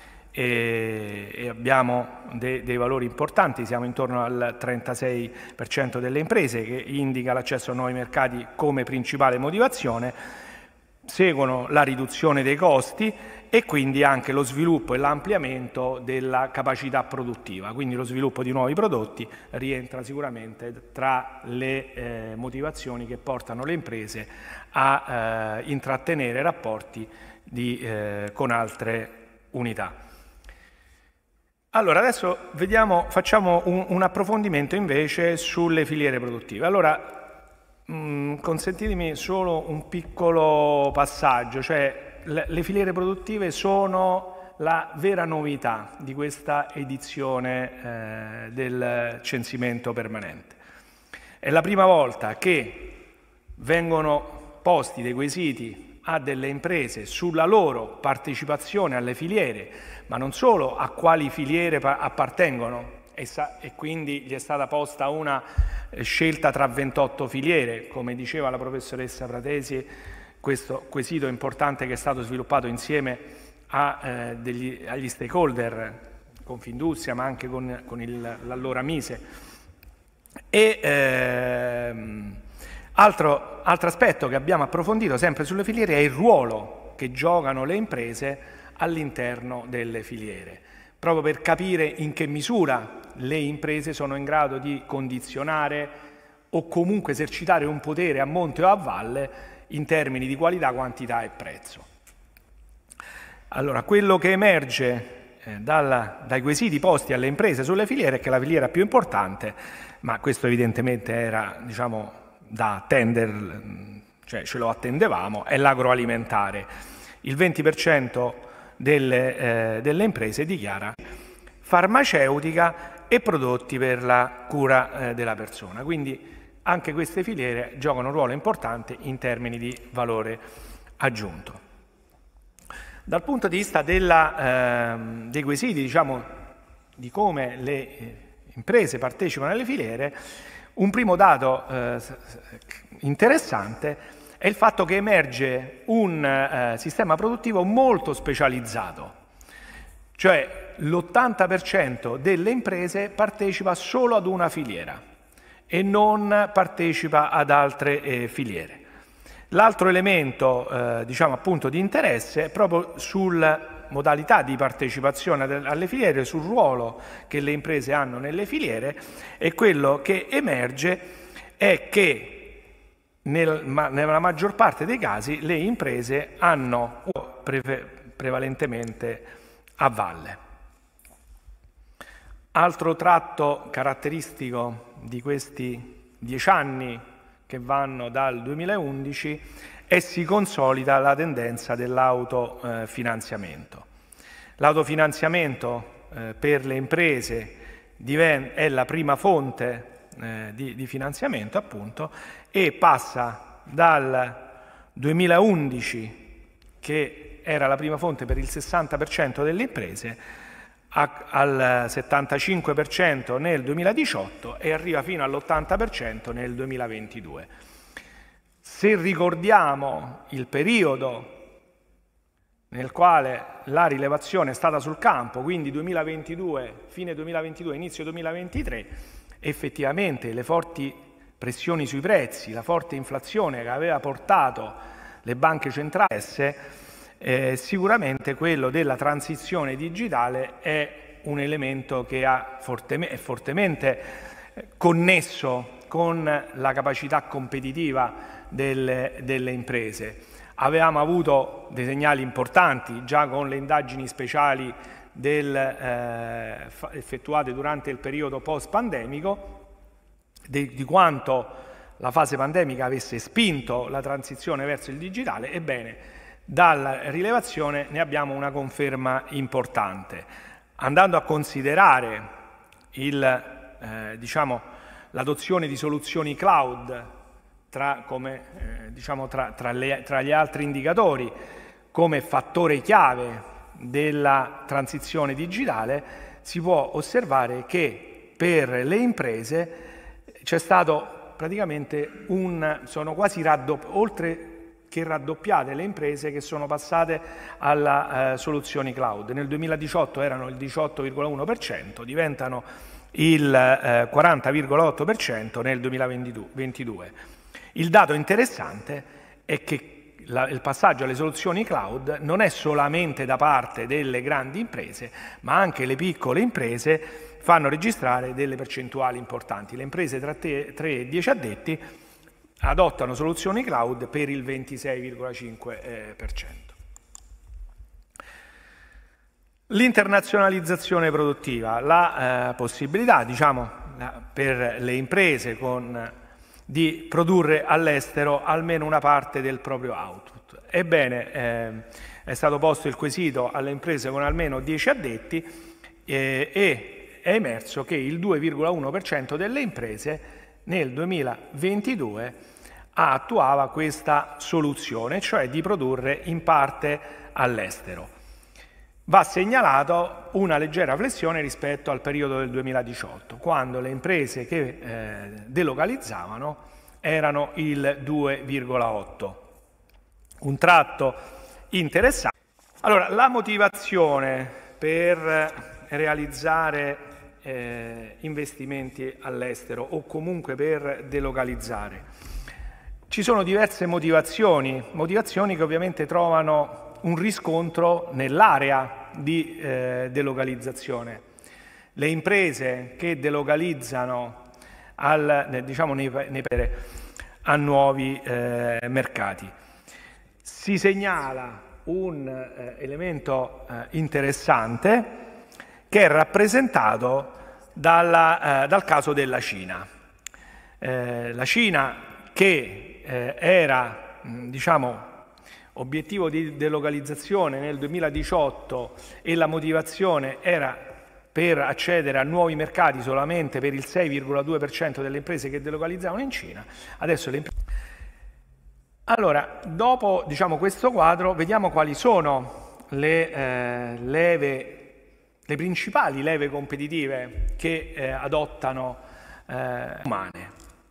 e abbiamo dei valori importanti, siamo intorno al 36% delle imprese che indica l'accesso a nuovi mercati come principale motivazione. Seguono la riduzione dei costi e quindi anche lo sviluppo e l'ampliamento della capacità produttiva, quindi lo sviluppo di nuovi prodotti rientra sicuramente tra le motivazioni che portano le imprese a intrattenere rapporti con altre unità. Allora, adesso facciamo un approfondimento invece sulle filiere produttive. Allora, consentitemi solo un piccolo passaggio, cioè le filiere produttive sono la vera novità di questa edizione del censimento permanente. È la prima volta che vengono posti dei quesiti a delle imprese sulla loro partecipazione alle filiere, ma non solo a quali filiere appartengono, e quindi gli è stata posta una scelta tra 28 filiere, come diceva la professoressa Pratesi. Questo quesito importante che è stato sviluppato insieme agli stakeholder, Confindustria, ma anche con l'allora Mise. Altro aspetto che abbiamo approfondito sempre sulle filiere è il ruolo che giocano le imprese all'interno delle filiere, proprio per capire in che misura le imprese sono in grado di condizionare o comunque esercitare un potere a monte o a valle in termini di qualità, quantità e prezzo. Allora, quello che emerge dai quesiti posti alle imprese sulle filiere è che la filiera più importante, ma questo evidentemente era, diciamo, da attendere, cioè ce lo attendevamo, è l'agroalimentare. Il 20% delle imprese dichiara farmaceutica e prodotti per la cura della persona. Quindi anche queste filiere giocano un ruolo importante in termini di valore aggiunto. Dal punto di vista dei quesiti, diciamo, di come le imprese partecipano alle filiere, un primo dato interessante è il fatto che emerge un sistema produttivo molto specializzato, cioè l'80% delle imprese partecipa solo ad una filiera e non partecipa ad altre filiere. L'altro elemento, diciamo appunto, di interesse è proprio sulla modalità di partecipazione alle filiere, sul ruolo che le imprese hanno nelle filiere, e quello che emerge è che nella maggior parte dei casi le imprese hanno prevalentemente a valle. Altro tratto caratteristico di questi 10 anni che vanno dal 2011 e si consolida la tendenza dell'autofinanziamento. L'autofinanziamento per le imprese è la prima fonte di finanziamento, appunto, e passa dal 2011, che era la prima fonte per il 60% delle imprese, al 75% nel 2018 e arriva fino all'80% nel 2022. Se ricordiamo il periodo nel quale la rilevazione è stata sul campo, quindi 2022, fine 2022, inizio 2023, effettivamente le forti pressioni sui prezzi, la forte inflazione che aveva portato le banche centrali, sicuramente quello della transizione digitale è un elemento che è fortemente connesso con la capacità competitiva delle imprese. Avevamo avuto dei segnali importanti già con le indagini speciali effettuate durante il periodo post-pandemico di quanto la fase pandemica avesse spinto la transizione verso il digitale. Ebbene, dalla rilevazione ne abbiamo una conferma importante. Andando a considerare l'adozione di soluzioni cloud tra gli altri indicatori come fattore chiave della transizione digitale, si può osservare che per le imprese c'è stato praticamente sono quasi oltre che raddoppiate le imprese che sono passate alla soluzioni cloud. Nel 2018 erano il 18,1%, diventano il 40,8% nel 2022. Il dato interessante è che il passaggio alle soluzioni cloud non è solamente da parte delle grandi imprese, ma anche le piccole imprese fanno registrare delle percentuali importanti. Le imprese tra 3 e 10 addetti adottano soluzioni cloud per il 26,5%. L'internazionalizzazione produttiva, la possibilità, per le imprese di produrre all'estero almeno una parte del proprio output. Ebbene, è stato posto il quesito alle imprese con almeno 10 addetti e è emerso che il 2,1% delle imprese nel 2022 attuava questa soluzione, cioè di produrre in parte all'estero. Va segnalato una leggera flessione rispetto al periodo del 2018, quando le imprese che delocalizzavano erano il 2,8%. Un tratto interessante. Allora, la motivazione per realizzare investimenti all'estero o comunque per delocalizzare. Ci sono diverse motivazioni che ovviamente trovano un riscontro nell'area di delocalizzazione. Le imprese che delocalizzano a nuovi mercati. Si segnala un elemento interessante che è rappresentato dal caso della Cina. La Cina che era, obiettivo di delocalizzazione nel 2018 e la motivazione era per accedere a nuovi mercati solamente per il 6,2% delle imprese che delocalizzavano in Cina. Adesso le imprese... Allora, dopo questo quadro, vediamo quali sono le principali leve competitive che adottano umane.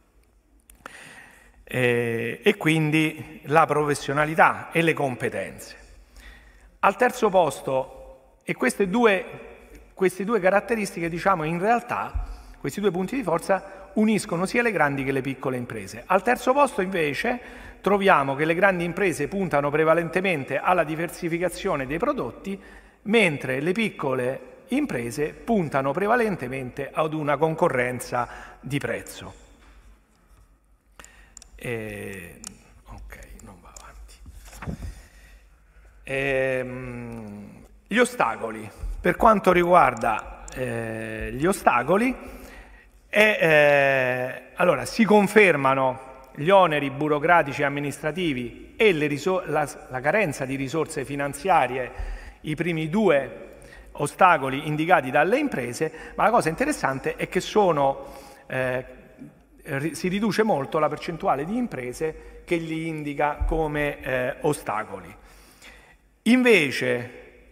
E quindi la professionalità e le competenze. Al terzo posto, e queste due caratteristiche, diciamo, in realtà, questi due punti di forza uniscono sia le grandi che le piccole imprese. Al terzo posto, invece, troviamo che le grandi imprese puntano prevalentemente alla diversificazione dei prodotti, mentre le piccole imprese puntano prevalentemente ad una concorrenza di prezzo. Ok, non va avanti. Gli ostacoli. Per quanto riguarda gli ostacoli, allora, si confermano gli oneri burocratici e amministrativi e la carenza di risorse finanziarie, i primi due ostacoli indicati dalle imprese, ma la cosa interessante è che si riduce molto la percentuale di imprese che li indica come ostacoli. Invece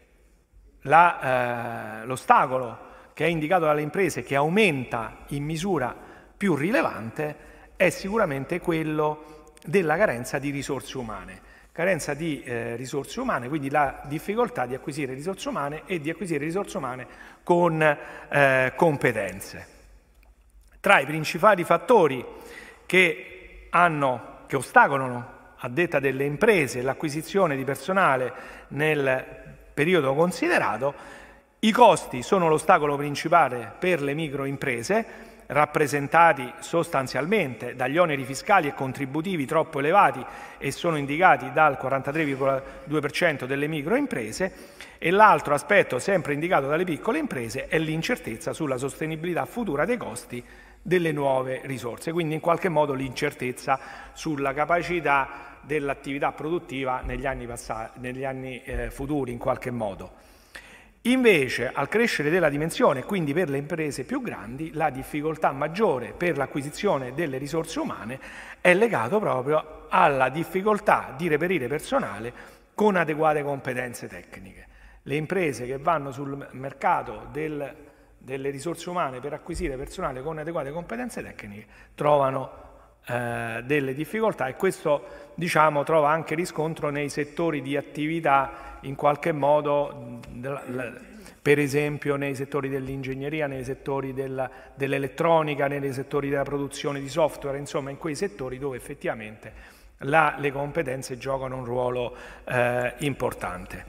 l'ostacolo che è indicato dalle imprese, che aumenta in misura più rilevante, è sicuramente quello della carenza di risorse umane. Carenza di risorse umane, quindi la difficoltà di acquisire risorse umane e di acquisire risorse umane con competenze. Tra i principali fattori che ostacolano, a detta delle imprese, l'acquisizione di personale nel periodo considerato, i costi sono l'ostacolo principale per le microimprese, rappresentati sostanzialmente dagli oneri fiscali e contributivi troppo elevati e sono indicati dal 43,2% delle microimprese, e l'altro aspetto sempre indicato dalle piccole imprese è l'incertezza sulla sostenibilità futura dei costi delle nuove risorse, quindi in qualche modo l'incertezza sulla capacità dell'attività produttiva negli anni futuri in qualche modo. Invece, al crescere della dimensione, quindi per le imprese più grandi, la difficoltà maggiore per l'acquisizione delle risorse umane è legato proprio alla difficoltà di reperire personale con adeguate competenze tecniche. Le imprese che vanno sul mercato delle risorse umane per acquisire personale con adeguate competenze tecniche trovano delle difficoltà, e questo, diciamo, trova anche riscontro nei settori di attività in qualche modo, per esempio nei settori dell'ingegneria, nei settori dell'elettronica, nei settori della produzione di software, insomma in quei settori dove effettivamente le competenze giocano un ruolo importante.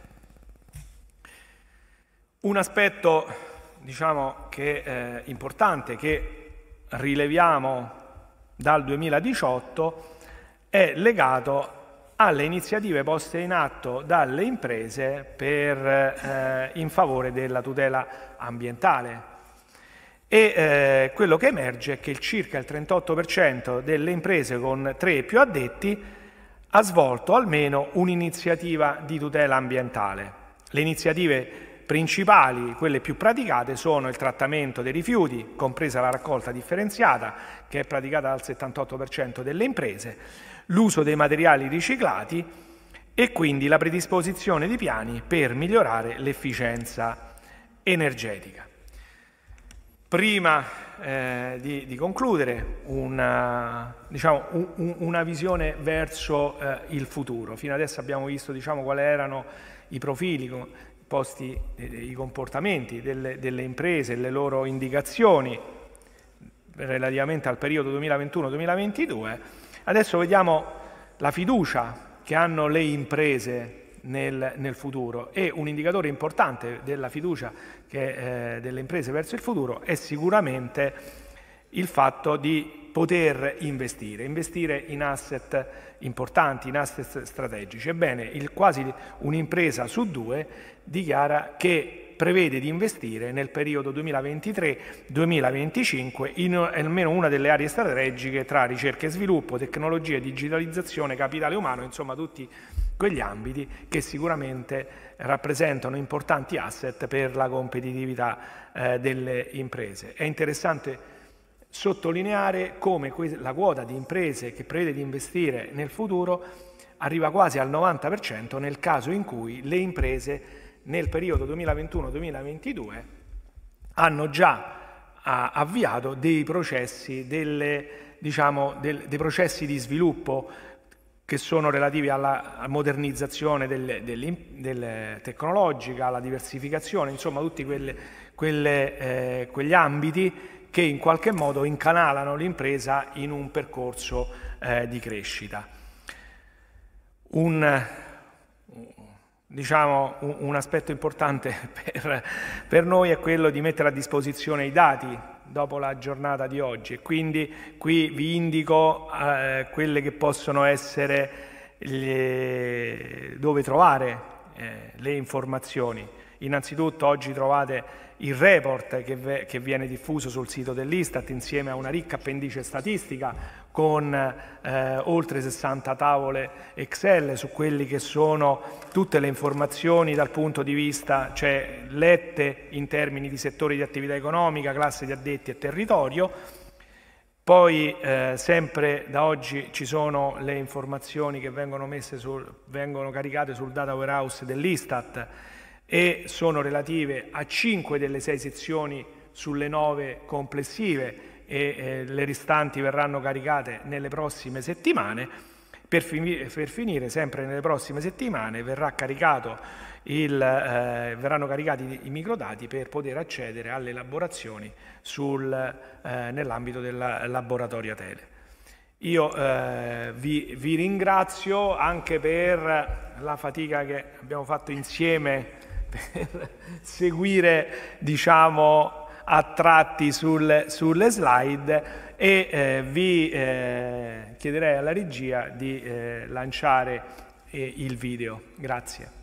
Un aspetto, diciamo, che è importante, che rileviamo dal 2018, è legato alle iniziative poste in atto dalle imprese in favore della tutela ambientale. E quello che emerge è che circa il 38% delle imprese con 3 e più addetti ha svolto almeno un'iniziativa di tutela ambientale. Le iniziative principali, quelle più praticate, sono il trattamento dei rifiuti, compresa la raccolta differenziata, che è praticata dal 78% delle imprese, l'uso dei materiali riciclati e quindi la predisposizione di piani per migliorare l'efficienza energetica. Prima di concludere, una visione verso il futuro. Fino adesso abbiamo visto, diciamo, quali erano i profili posti, i comportamenti delle imprese, le loro indicazioni relativamente al periodo 2021-2022. Adesso vediamo la fiducia che hanno le imprese nel futuro, e un indicatore importante della fiducia delle imprese verso il futuro è sicuramente il fatto di poter investire in asset importanti, in asset strategici. Ebbene, quasi un'impresa su 2 dichiara che prevede di investire nel periodo 2023-2025 in almeno una delle aree strategiche tra ricerca e sviluppo, tecnologia, digitalizzazione, capitale umano, insomma tutti quegli ambiti che sicuramente rappresentano importanti asset per la competitività delle imprese. È interessante sottolineare come la quota di imprese che prevede di investire nel futuro arriva quasi al 90% nel caso in cui le imprese nel periodo 2021-2022 hanno già avviato dei processi, dei processi di sviluppo che sono relativi alla modernizzazione tecnologica, alla diversificazione, insomma tutti quegli ambiti che in qualche modo incanalano l'impresa in un percorso di crescita. Un aspetto importante per noi è quello di mettere a disposizione i dati dopo la giornata di oggi, e quindi qui vi indico quelle che possono essere dove trovare le informazioni. Innanzitutto oggi trovate il report che viene diffuso sul sito dell'Istat insieme a una ricca appendice statistica con oltre 60 tavole Excel su quelli che sono tutte le informazioni dal punto di vista, cioè lette in termini di settori di attività economica, classe di addetti e territorio. Poi sempre da oggi ci sono le informazioni che vengono caricate sul data warehouse dell'Istat e sono relative a 5 delle 6 sezioni sulle 9 complessive, e le restanti verranno caricate nelle prossime settimane. Per finire, sempre nelle prossime settimane, verranno caricati i microdati per poter accedere alle elaborazioni nell'ambito del laboratorio Atele. Io vi ringrazio anche per la fatica che abbiamo fatto insieme per seguire, diciamo, a tratti sulle slide, e vi chiederei alla regia di lanciare il video. Grazie.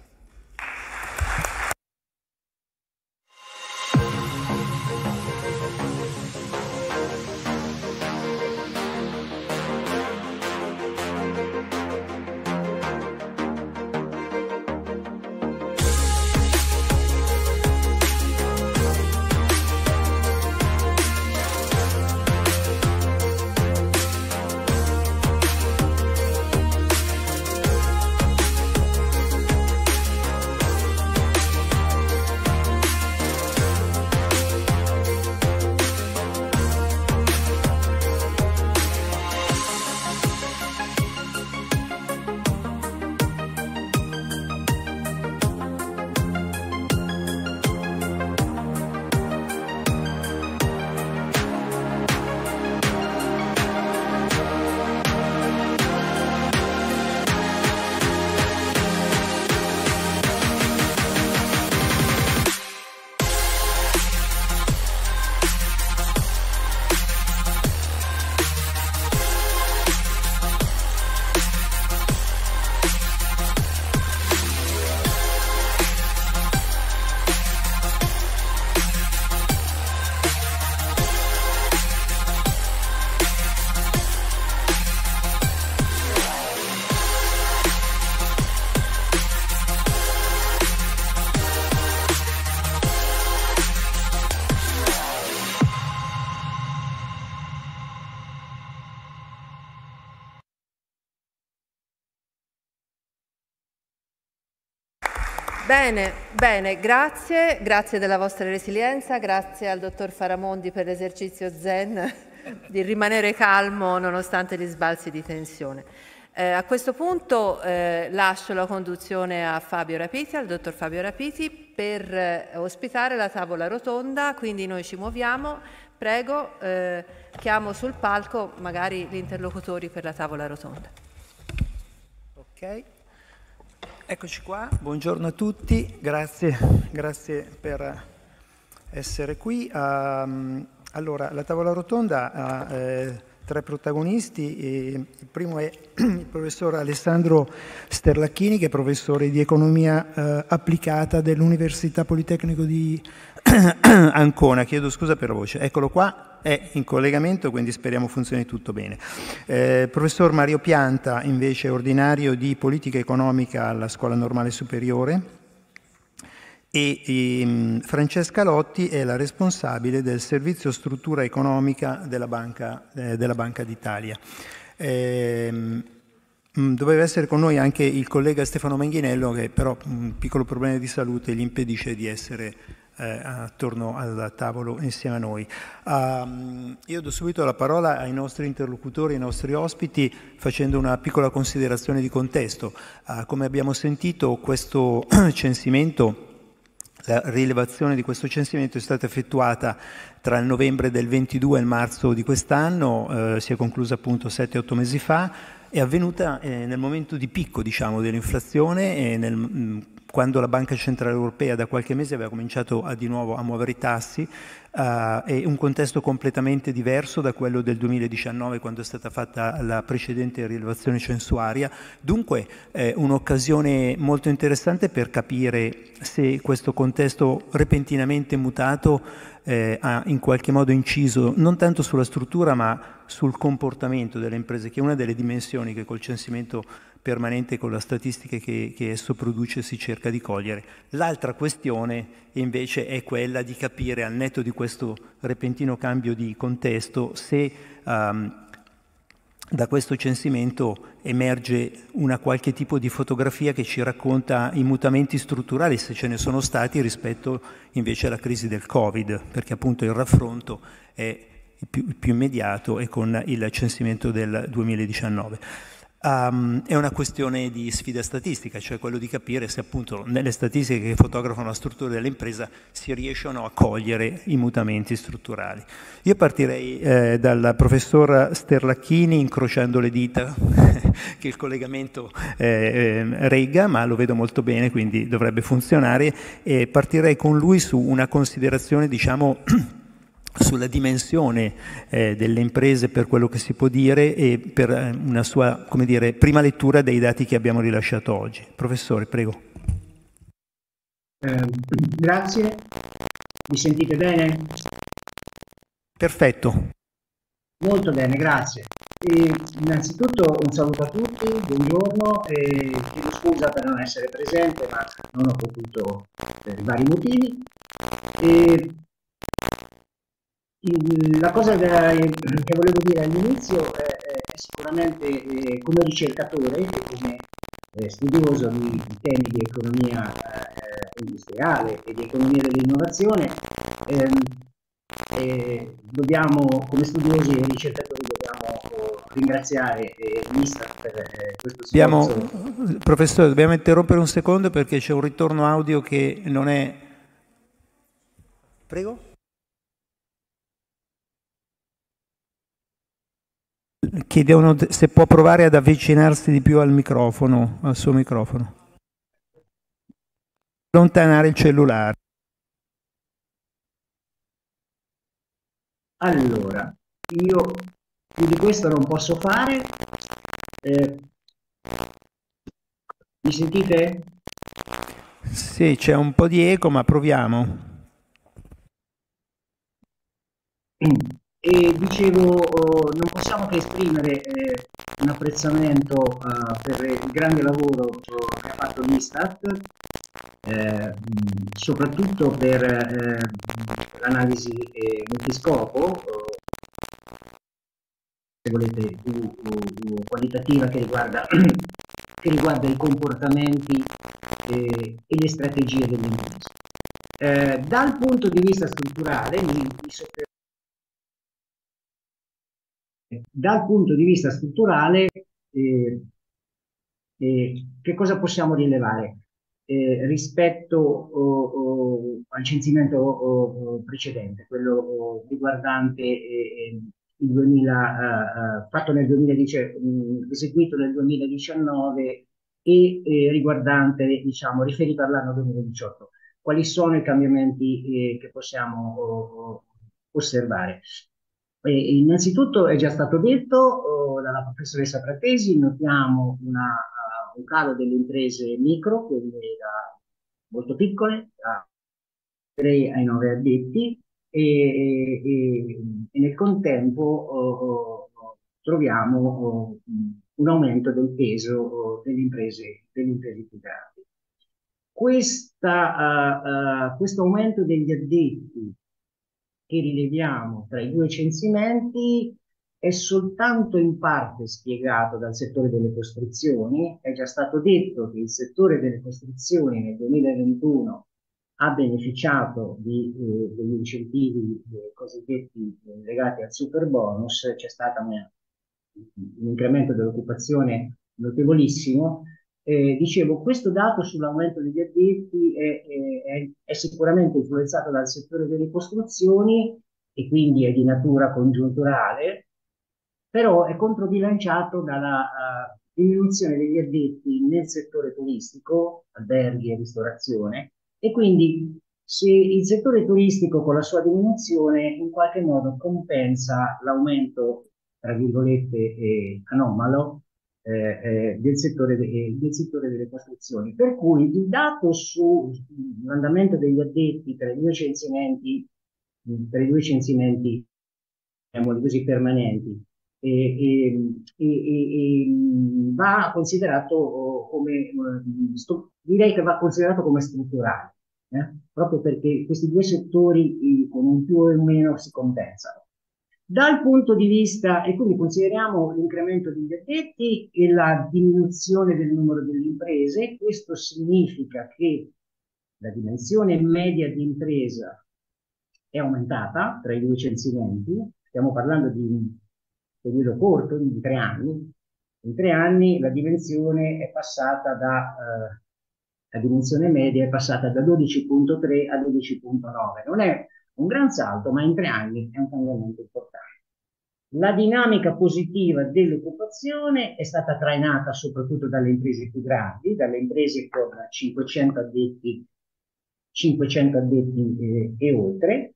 Bene, grazie della vostra resilienza, grazie al dottor Faramondi per l'esercizio zen di rimanere calmo nonostante gli sbalzi di tensione. A questo punto lascio la conduzione a Fabio Rapiti, al dottor Fabio Rapiti, per ospitare la tavola rotonda, quindi noi ci muoviamo. Prego, chiamo sul palco magari gli interlocutori per la tavola rotonda. Ok. Eccoci qua, buongiorno a tutti, grazie per essere qui. Allora, la tavola rotonda ha 3 protagonisti. Il primo è il professor Alessandro Sterlacchini, che è professore di economia applicata dell'Università Politecnico di Ancona. Chiedo scusa per la voce, eccolo qua. È in collegamento, quindi speriamo funzioni tutto bene. Professor Mario Pianta, invece, è ordinario di politica economica alla Scuola Normale Superiore, e Francesca Lotti è la responsabile del servizio struttura economica della Banca d'Italia. Doveva essere con noi anche il collega Stefano Manghinello, che però un piccolo problema di salute gli impedisce di essere attorno al tavolo insieme a noi. Io do subito la parola ai nostri interlocutori, ai nostri ospiti, facendo una piccola considerazione di contesto. Come abbiamo sentito, questo censimento, la rilevazione di questo censimento è stata effettuata tra il novembre del 22 e il marzo di quest'anno, si è conclusa appunto 7-8 mesi fa, è avvenuta nel momento di picco, diciamo, dell'inflazione e quando la Banca Centrale Europea da qualche mese aveva cominciato di nuovo a muovere i tassi, è un contesto completamente diverso da quello del 2019, quando è stata fatta la precedente rilevazione censuaria. Dunque è un'occasione molto interessante per capire se questo contesto repentinamente mutato ha in qualche modo inciso non tanto sulla struttura ma sul comportamento delle imprese, che è una delle dimensioni che col censimento permanente, con la statistica che esso produce, si cerca di cogliere. L'altra questione invece è quella di capire, al netto di questo repentino cambio di contesto, se da questo censimento emerge una qualche tipo di fotografia che ci racconta i mutamenti strutturali, se ce ne sono stati, rispetto invece alla crisi del Covid, perché appunto il raffronto è più immediato e con il censimento del 2019. È una questione di sfida statistica, cioè quello di capire se appunto nelle statistiche che fotografano la struttura dell'impresa si riescono a cogliere i mutamenti strutturali. Io partirei dal professor Sterlacchini, incrociando le dita che il collegamento regga, ma lo vedo molto bene, quindi dovrebbe funzionare, e partirei con lui su una considerazione, diciamo, sulla dimensione delle imprese, per quello che si può dire, e per una sua, come dire, prima lettura dei dati che abbiamo rilasciato oggi. Professore, prego. Grazie. Mi sentite bene? Perfetto. Molto bene, grazie. Innanzitutto un saluto a tutti, buongiorno, e chiedo scusa per non essere presente, ma non ho potuto per vari motivi. La cosa che volevo dire all'inizio è sicuramente come ricercatore e come studioso di temi di economia industriale e di economia dell'innovazione, dobbiamo, come studiosi e ricercatori, dobbiamo ringraziare l'Istat per questo sforzo. Professore, dobbiamo interrompere un secondo perché c'è un ritorno audio che non è... Prego? Chiedono se può provare ad avvicinarsi di più al microfono, al suo microfono. Allontanare il cellulare. Allora, io più di questo non posso fare. Mi sentite? Sì, c'è un po' di eco, ma proviamo. E dicevo, non possiamo che esprimere un apprezzamento per il grande lavoro che ha fatto l'Istat, soprattutto per l'analisi multiscopo, se volete, qualitativa, che riguarda i comportamenti e le strategie delle imprese. Dal punto di vista strutturale, dal punto di vista strutturale, che cosa possiamo rilevare rispetto al censimento precedente, quello riguardante il 2000, fatto nel 2010, eseguito nel 2019 e riguardante, diciamo, riferito all'anno 2018. Quali sono i cambiamenti che possiamo osservare? Innanzitutto è già stato detto dalla professoressa Pratesi, notiamo un calo delle imprese micro, quelle molto piccole, da 3 ai 9 addetti, e nel contempo troviamo un aumento del peso delle imprese più grandi. Questo aumento degli addetti che rileviamo tra i due censimenti è soltanto in parte spiegato dal settore delle costruzioni. È già stato detto che il settore delle costruzioni nel 2021 ha beneficiato degli incentivi cosiddetti legati al superbonus. C'è stato un incremento dell'occupazione notevolissimo. Dicevo, questo dato sull'aumento degli addetti è sicuramente influenzato dal settore delle costruzioni e quindi è di natura congiunturale, però è controbilanciato dalla diminuzione degli addetti nel settore turistico, alberghi e ristorazione, e quindi se il settore turistico con la sua diminuzione in qualche modo compensa l'aumento, tra virgolette, anomalo del settore delle costruzioni. Per cui il dato sull'andamento degli addetti per i due censimenti, chiamiamoli così, permanenti, va considerato come, direi che va considerato come strutturale, proprio perché questi due settori con un più o un meno si compensano. Dal punto di vista, e quindi consideriamo l'incremento degli addetti e la diminuzione del numero delle imprese, questo significa che la dimensione media di impresa è aumentata tra i due censimenti. Stiamo parlando di un periodo corto, di 3 anni. In 3 anni la dimensione è passata la dimensione media è passata da 12,3 a 12,9. Non è un gran salto, ma in 3 anni è un cambiamento importante. La dinamica positiva dell'occupazione è stata trainata soprattutto dalle imprese più grandi, dalle imprese con 500 addetti e oltre.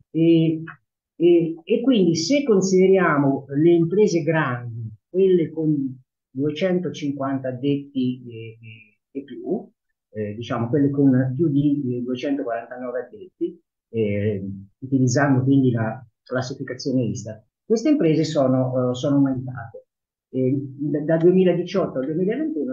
E quindi se consideriamo le imprese grandi, quelle con 250 addetti e più, diciamo quelle con più di 249 addetti, utilizzando quindi la classificazione ISTAT, queste imprese sono aumentate. Dal 2018 al 2021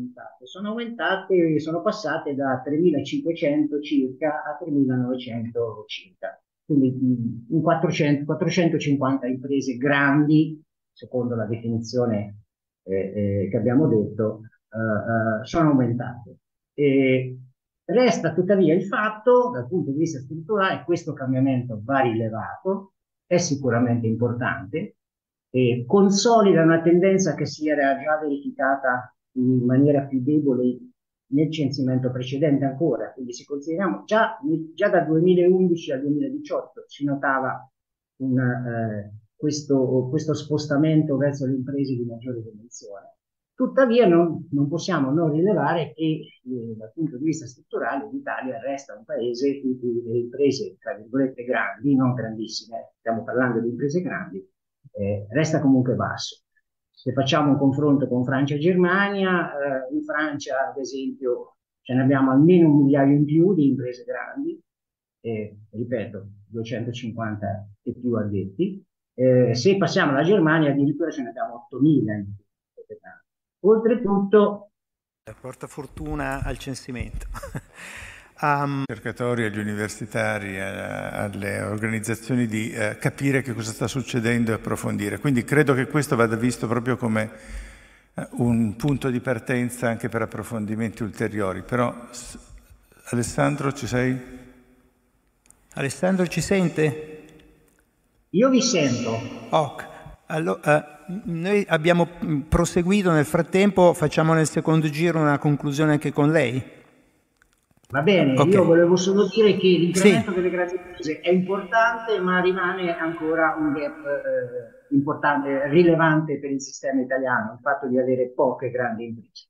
sono passate da 3.500 circa a 3.900 circa. Quindi in 450 imprese grandi, secondo la definizione che abbiamo detto, sono aumentate. Resta tuttavia il fatto, dal punto di vista strutturale, questo cambiamento va rilevato, è sicuramente importante, consolida una tendenza che si era già verificata in maniera più debole nel censimento precedente ancora. Quindi se consideriamo già dal 2011 al 2018 si notava questo spostamento verso le imprese di maggiore dimensione. Tuttavia non possiamo non rilevare che dal punto di vista strutturale l'Italia resta un paese in cui le imprese, tra virgolette, grandi, non grandissime, stiamo parlando di imprese grandi, resta comunque basso. Se facciamo un confronto con Francia e Germania, in Francia ad esempio ce ne abbiamo almeno 1 migliaio in più di imprese grandi, ripeto, 250 e più addetti. Se passiamo alla Germania addirittura ce ne abbiamo 8.000 in più. Oltretutto, porta fortuna al censimento. Ricercatori, agli universitari, alle organizzazioni di capire che cosa sta succedendo e approfondire. Quindi credo che questo vada visto proprio come un punto di partenza anche per approfondimenti ulteriori. Però Alessandro, ci sei? Alessandro, ci sente? Io vi sento. Ok. Allora, noi abbiamo proseguito nel frattempo, facciamo nel secondo giro una conclusione anche con lei. Va bene, Okay. Io volevo solo dire che l'incremento delle grandi imprese è importante, ma rimane ancora un gap importante, rilevante per il sistema italiano, il fatto di avere poche grandi imprese.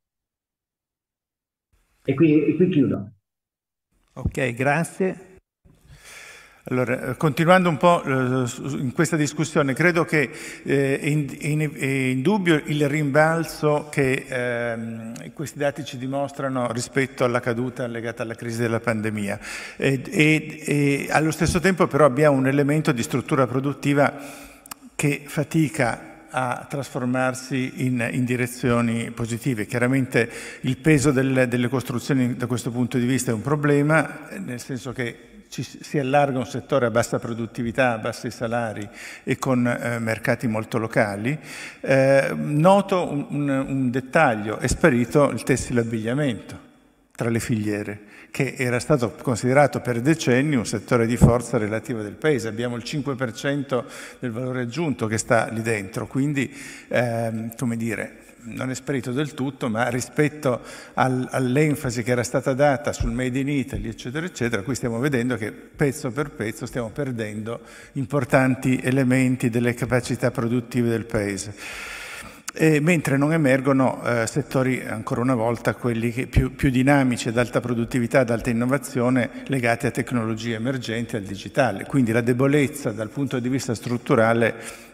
E qui chiudo. Ok, grazie. Allora, continuando un po' in questa discussione, credo che è indubbio il rimbalzo che questi dati ci dimostrano rispetto alla caduta legata alla crisi della pandemia e allo stesso tempo però abbiamo un elemento di struttura produttiva che fatica a trasformarsi in direzioni positive. Chiaramente il peso delle costruzioni da questo punto di vista è un problema, nel senso che si allarga un settore a bassa produttività, a bassi salari e con mercati molto locali. Noto un dettaglio: è sparito il tessile abbigliamento tra le filiere, che era stato considerato per decenni un settore di forza relativa del Paese. Abbiamo il 5% del valore aggiunto che sta lì dentro, quindi come dire, non è sparito del tutto, ma rispetto all'enfasi che era stata data sul Made in Italy, eccetera, eccetera, qui stiamo vedendo che pezzo per pezzo stiamo perdendo importanti elementi delle capacità produttive del Paese. Mentre non emergono settori, ancora una volta, quelli che più dinamici, ad alta produttività, ad alta innovazione, legati a tecnologie emergenti, al digitale. Quindi la debolezza dal punto di vista strutturale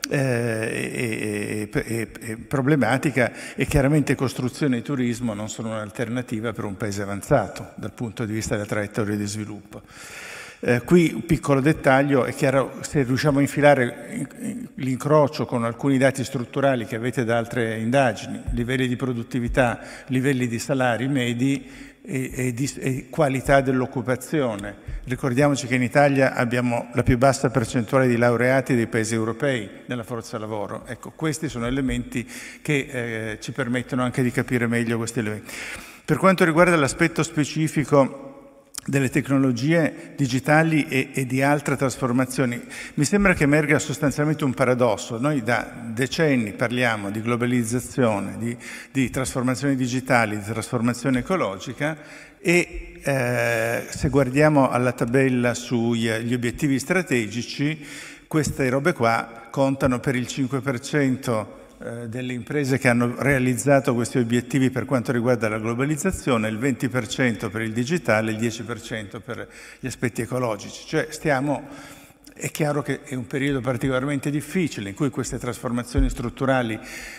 è problematica, e chiaramente costruzione e turismo non sono un'alternativa per un paese avanzato dal punto di vista della traiettoria di sviluppo. Qui un piccolo dettaglio: è chiaro, se riusciamo a infilare l'incrocio con alcuni dati strutturali che avete da altre indagini, livelli di produttività, livelli di salari medi e qualità dell'occupazione. Ricordiamoci che in Italia abbiamo la più bassa percentuale di laureati dei paesi europei nella forza lavoro. Ecco, questi sono elementi che ci permettono anche di capire meglio questi elementi. Per quanto riguarda l'aspetto specifico delle tecnologie digitali e di altre trasformazioni, mi sembra che emerga sostanzialmente un paradosso. Noi da decenni parliamo di globalizzazione, di trasformazione digitale, di trasformazione ecologica, e se guardiamo alla tabella sugli obiettivi strategici, queste robe qua contano per il 5% delle imprese che hanno realizzato questi obiettivi per quanto riguarda la globalizzazione, il 20% per il digitale, il 10% per gli aspetti ecologici. Cioè è chiaro che è un periodo particolarmente difficile in cui queste trasformazioni strutturali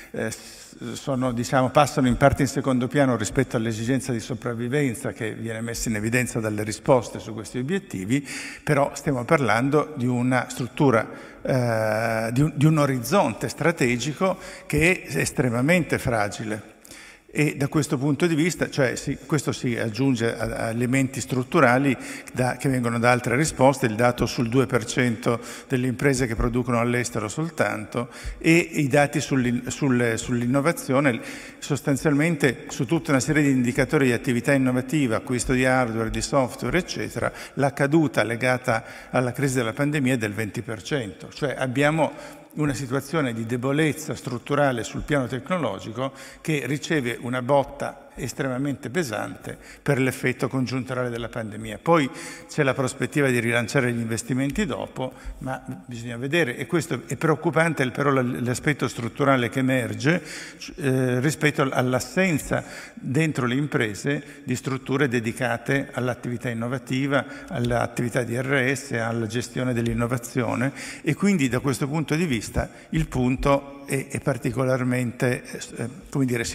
passano in parte in secondo piano rispetto all'esigenza di sopravvivenza che viene messa in evidenza dalle risposte su questi obiettivi, però stiamo parlando di una struttura, di un orizzonte strategico che è estremamente fragile. E da questo punto di vista, questo si aggiunge a elementi strutturali che vengono da altre risposte, il dato sul 2% delle imprese che producono all'estero soltanto, e i dati sull'innovazione, sostanzialmente su tutta una serie di indicatori di attività innovativa, acquisto di hardware, di software, eccetera. La caduta legata alla crisi della pandemia è del 20%, cioè abbiamo una situazione di debolezza strutturale sul piano tecnologico che riceve una botta estremamente pesante per l'effetto congiunturale della pandemia. Poi c'è la prospettiva di rilanciare gli investimenti dopo, ma bisogna vedere, e questo è preoccupante però l'aspetto strutturale che emerge rispetto all'assenza dentro le imprese di strutture dedicate all'attività innovativa, all'attività di RS, alla gestione dell'innovazione, e quindi da questo punto di vista il punto è particolarmente, come dire,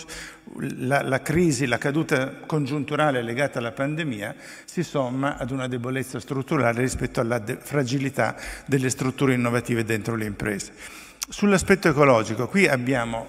la crisi, la caduta congiunturale legata alla pandemia si somma ad una debolezza strutturale rispetto alla fragilità delle strutture innovative dentro le imprese. Sull'aspetto ecologico, qui abbiamo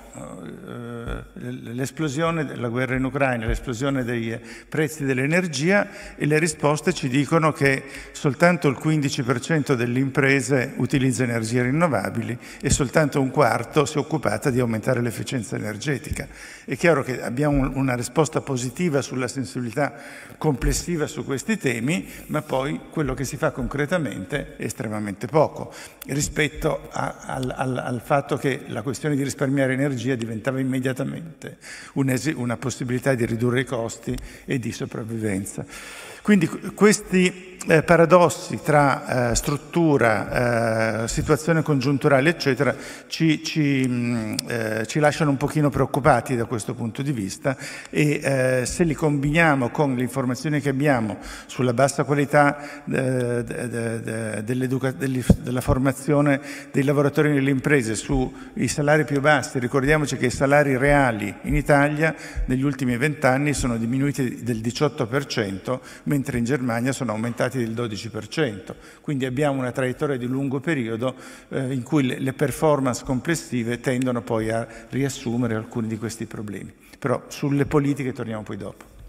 l'esplosione della guerra in Ucraina, l'esplosione dei prezzi dell'energia, e le risposte ci dicono che soltanto il 15% delle imprese utilizza energie rinnovabili e soltanto un quarto si è occupata di aumentare l'efficienza energetica. È chiaro che abbiamo una risposta positiva sulla sensibilità complessiva su questi temi, ma poi quello che si fa concretamente è estremamente poco rispetto al fatto che la questione di risparmiare energia diventava immediatamente una possibilità di ridurre i costi e di sopravvivenza. Quindi questi paradossi tra struttura, situazione congiunturale, eccetera, ci lasciano un pochino preoccupati da questo punto di vista, e se li combiniamo con le informazioni che abbiamo sulla bassa qualità della formazione dei lavoratori nelle imprese, sui salari più bassi, ricordiamoci che i salari reali in Italia negli ultimi 20 anni sono diminuiti del 18%, mentre in Germania sono aumentati del 12%. Quindi abbiamo una traiettoria di lungo periodo in cui le performance complessive tendono poi a riassumere alcuni di questi problemi. Però sulle politiche torniamo poi dopo.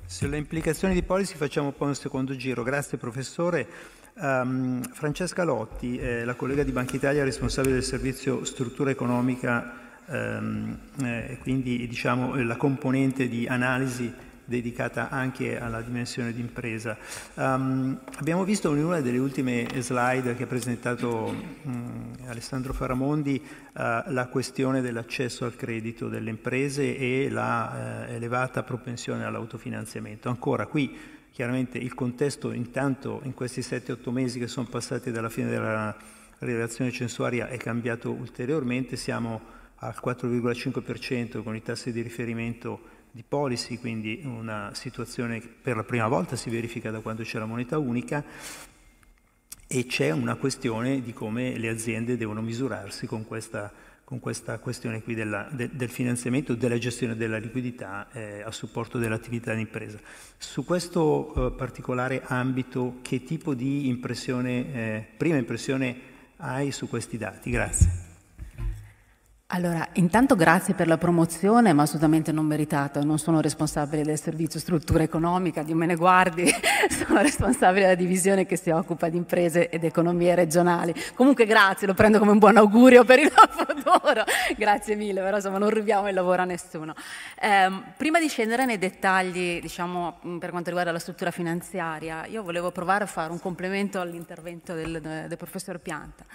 Sulle implicazioni di policy facciamo poi un secondo giro. Grazie professore. Francesca Lotti, la collega di Banca Italia responsabile del servizio struttura economica, quindi diciamo la componente di analisi dedicata anche alla dimensione di impresa. Abbiamo visto in una delle ultime slide che ha presentato Alessandro Faramondi la questione dell'accesso al credito delle imprese e la elevata propensione all'autofinanziamento. Ancora qui chiaramente il contesto intanto in questi 7-8 mesi che sono passati dalla fine della rilevazione censuaria è cambiato ulteriormente, siamo al 4,5% con i tassi di riferimento di policy, quindi una situazione che per la prima volta si verifica da quando c'è la moneta unica, e c'è una questione di come le aziende devono misurarsi con questa questione qui del finanziamento, della gestione della liquidità a supporto dell'attività di impresa. Su questo particolare ambito che tipo di impressione, prima impressione hai su questi dati? Grazie. Allora, intanto grazie per la promozione, ma assolutamente non meritata. Non sono responsabile del servizio struttura economica, Dio me ne guardi, sono responsabile della divisione che si occupa di imprese ed economie regionali. Comunque grazie, lo prendo come un buon augurio per il futuro. Grazie mille, però insomma non rubiamo il lavoro a nessuno. Prima di scendere nei dettagli, diciamo, per quanto riguarda la struttura finanziaria, io volevo provare a fare un complemento all'intervento del professor Pianta.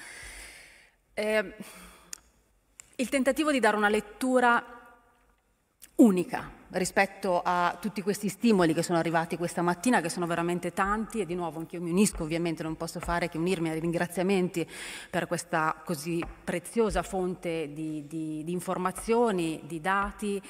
Il tentativo di dare una lettura unica rispetto a tutti questi stimoli che sono arrivati questa mattina, che sono veramente tanti, e di nuovo anch'io mi unisco, ovviamente non posso fare che unirmi ai ringraziamenti per questa così preziosa fonte di informazioni, di dati,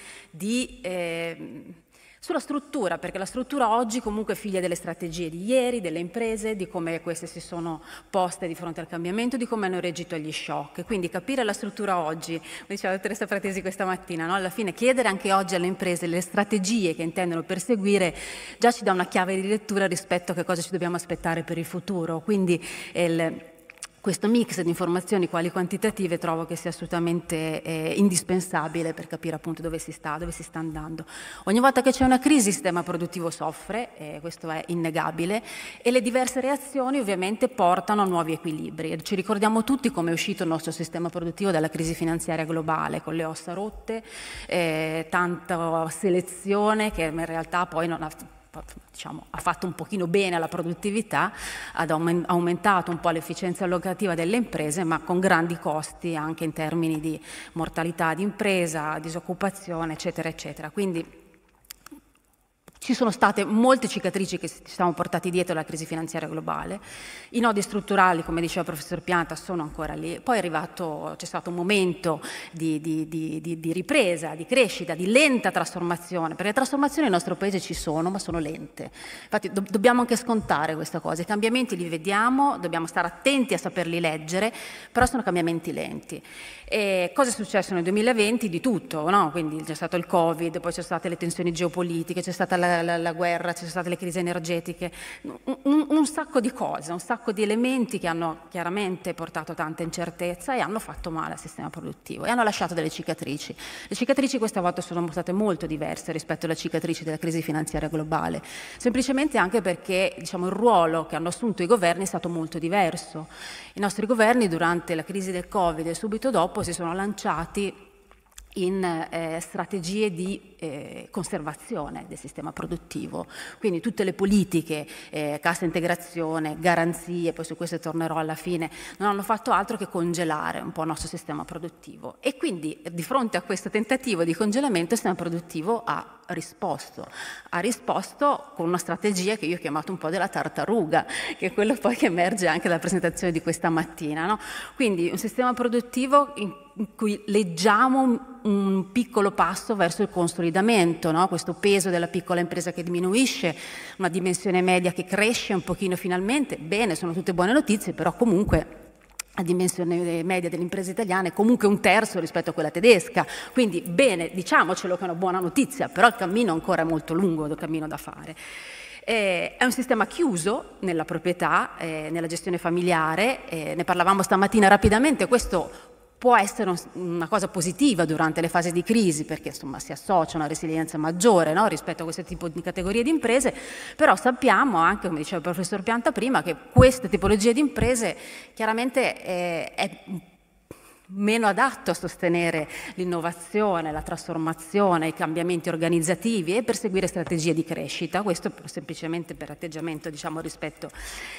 sulla struttura, perché la struttura oggi comunque è figlia delle strategie di ieri, delle imprese, di come queste si sono poste di fronte al cambiamento, di come hanno reagito agli shock. Quindi capire la struttura oggi, come diceva la dottoressa Fratesi questa mattina, no? Alla fine chiedere anche oggi alle imprese le strategie che intendono perseguire già ci dà una chiave di lettura rispetto a che cosa ci dobbiamo aspettare per il futuro. Quindi questo mix di informazioni quali quantitative trovo che sia assolutamente indispensabile per capire appunto dove si sta andando. Ogni volta che c'è una crisi il sistema produttivo soffre, questo è innegabile, e le diverse reazioni ovviamente portano a nuovi equilibri. Ci ricordiamo tutti come è uscito il nostro sistema produttivo dalla crisi finanziaria globale, con le ossa rotte, tanta selezione che in realtà poi non ha fatto un pochino bene alla produttività, ha aumentato un po' l'efficienza allocativa delle imprese, ma con grandi costi anche in termini di mortalità di impresa, disoccupazione, eccetera, eccetera. Quindi ci sono state molte cicatrici che ci siamo portati dietro dalla crisi finanziaria globale. I nodi strutturali, come diceva il professor Pianta, sono ancora lì. Poi c'è stato un momento di ripresa, di crescita, di lenta trasformazione, perché le trasformazioni nel nostro paese ci sono, ma sono lente. Infatti dobbiamo anche scontare questa cosa. I cambiamenti li vediamo, dobbiamo stare attenti a saperli leggere, però sono cambiamenti lenti. E cosa è successo nel 2020? Di tutto, no? Quindi c'è stato il Covid, poi c'è state le tensioni geopolitiche, c'è stata la guerra, ci sono state le crisi energetiche, un sacco di cose, un sacco di elementi che hanno chiaramente portato tanta incertezza e hanno fatto male al sistema produttivo e hanno lasciato delle cicatrici. Le cicatrici questa volta sono state molto diverse rispetto alle cicatrici della crisi finanziaria globale, semplicemente anche perché diciamo, il ruolo che hanno assunto i governi è stato molto diverso. I nostri governi durante la crisi del Covid e subito dopo si sono lanciati in strategie di conservazione del sistema produttivo, quindi tutte le politiche, cassa integrazione, garanzie, poi su questo tornerò alla fine, non hanno fatto altro che congelare un po' il nostro sistema produttivo e quindi di fronte a questo tentativo di congelamento il sistema produttivo ha risposto con una strategia che io ho chiamato un po' della tartaruga, che è quello poi che emerge anche dalla presentazione di questa mattina, no? Quindi un sistema produttivo in cui leggiamo un piccolo passo verso il consolidamento, no? Questo peso della piccola impresa che diminuisce, una dimensione media che cresce un pochino finalmente, bene, sono tutte buone notizie, però comunque la dimensione media delle imprese italiane è comunque un terzo rispetto a quella tedesca, quindi bene, diciamocelo che è una buona notizia, però il cammino ancora è molto lungo, il cammino da fare. È un sistema chiuso nella proprietà, nella gestione familiare, ne parlavamo stamattina rapidamente, questo può essere una cosa positiva durante le fasi di crisi, perché insomma si associa una resilienza maggiore, no, rispetto a questo tipo di categorie di imprese, però sappiamo anche, come diceva il professor Pianta prima, che queste tipologie di imprese chiaramente è meno adatto a sostenere l'innovazione, la trasformazione, i cambiamenti organizzativi e perseguire strategie di crescita, questo semplicemente per atteggiamento, diciamo, rispetto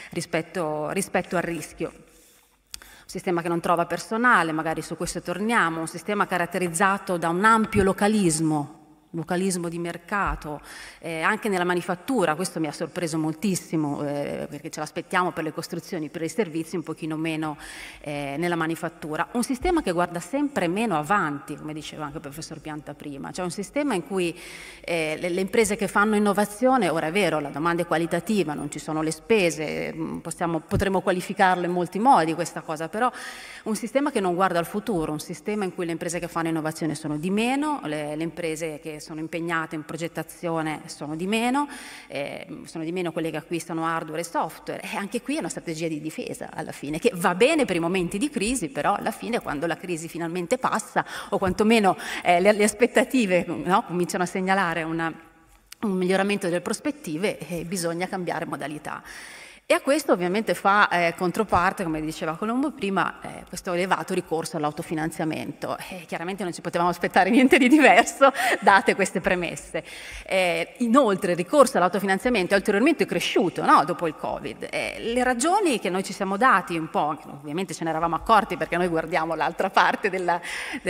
al rischio. Un sistema che non trova personale, magari su questo torniamo, un sistema caratterizzato da un ampio localismo di mercato, anche nella manifattura, questo mi ha sorpreso moltissimo, perché ce l'aspettiamo per le costruzioni, per i servizi, un pochino meno nella manifattura. Un sistema che guarda sempre meno avanti, come diceva anche il professor Pianta prima, cioè un sistema in cui le imprese che fanno innovazione, ora è vero, la domanda è qualitativa, non ci sono le spese, potremmo qualificarlo in molti modi questa cosa, però un sistema che non guarda al futuro, un sistema in cui le imprese che fanno innovazione sono di meno, le imprese che sono impegnate in progettazione sono di meno quelle che acquistano hardware e software, e anche qui è una strategia di difesa alla fine, che va bene per i momenti di crisi, però alla fine quando la crisi finalmente passa, o quantomeno le aspettative, no, cominciano a segnalare un miglioramento delle prospettive, bisogna cambiare modalità. E a questo ovviamente fa controparte, come diceva Colombo prima, questo elevato ricorso all'autofinanziamento. Chiaramente non ci potevamo aspettare niente di diverso, date queste premesse. Inoltre il ricorso all'autofinanziamento è ulteriormente cresciuto, no, dopo il Covid. Le ragioni che noi ci siamo dati un po', ovviamente ce ne eravamo accorti perché noi guardiamo l'altra parte della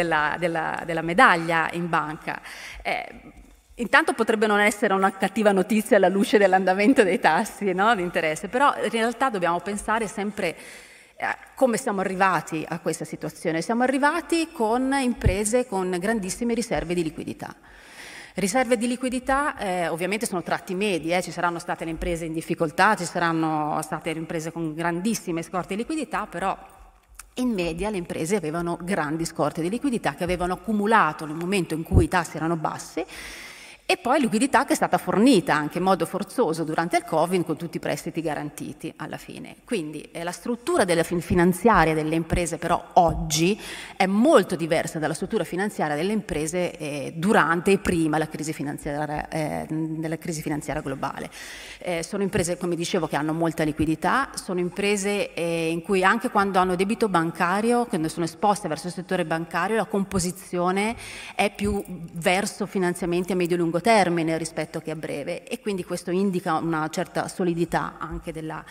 medaglia in banca. Intanto potrebbe non essere una cattiva notizia alla luce dell'andamento dei tassi, no, di interesse, però in realtà dobbiamo pensare sempre come siamo arrivati a questa situazione. Siamo arrivati con imprese con grandissime riserve di liquidità. Riserve di liquidità ovviamente sono tratti medi, ci saranno state le imprese in difficoltà, ci saranno state le imprese con grandissime scorte di liquidità, però in media le imprese avevano grandi scorte di liquidità che avevano accumulato nel momento in cui i tassi erano bassi, e poi liquidità che è stata fornita anche in modo forzoso durante il Covid con tutti i prestiti garantiti alla fine. Quindi la struttura finanziaria delle imprese però oggi è molto diversa dalla struttura finanziaria delle imprese durante e prima la crisi finanziaria, della crisi finanziaria globale. Sono imprese, come dicevo, che hanno molta liquidità, sono imprese in cui anche quando hanno debito bancario, quando sono esposte verso il settore bancario, la composizione è più verso finanziamenti a medio-lungo termine rispetto che a breve, e quindi questo indica una certa solidità anche della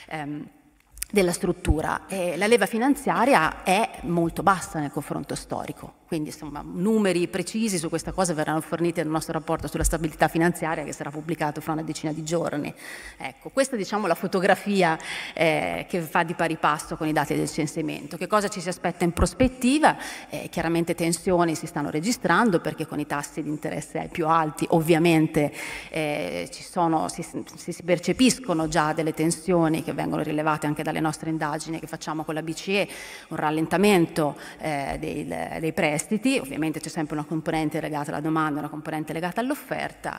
struttura. La leva finanziaria è molto bassa nel confronto storico, quindi insomma numeri precisi su questa cosa verranno forniti nel nostro rapporto sulla stabilità finanziaria che sarà pubblicato fra una decina di giorni. Ecco, questa diciamo la fotografia che fa di pari passo con i dati del censimento. Che cosa ci si aspetta in prospettiva? Chiaramente tensioni si stanno registrando perché con i tassi di interesse più alti ovviamente si percepiscono già delle tensioni che vengono rilevate anche dalle nostre indagini che facciamo con la BCE, un rallentamento dei prestiti. Ovviamente c'è sempre una componente legata alla domanda, una componente legata all'offerta.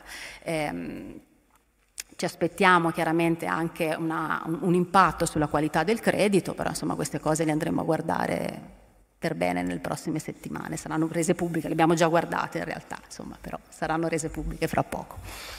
Ci aspettiamo chiaramente anche un impatto sulla qualità del credito, però insomma queste cose le andremo a guardare per bene nelle prossime settimane. Saranno rese pubbliche, le abbiamo già guardate in realtà, insomma, però saranno rese pubbliche fra poco.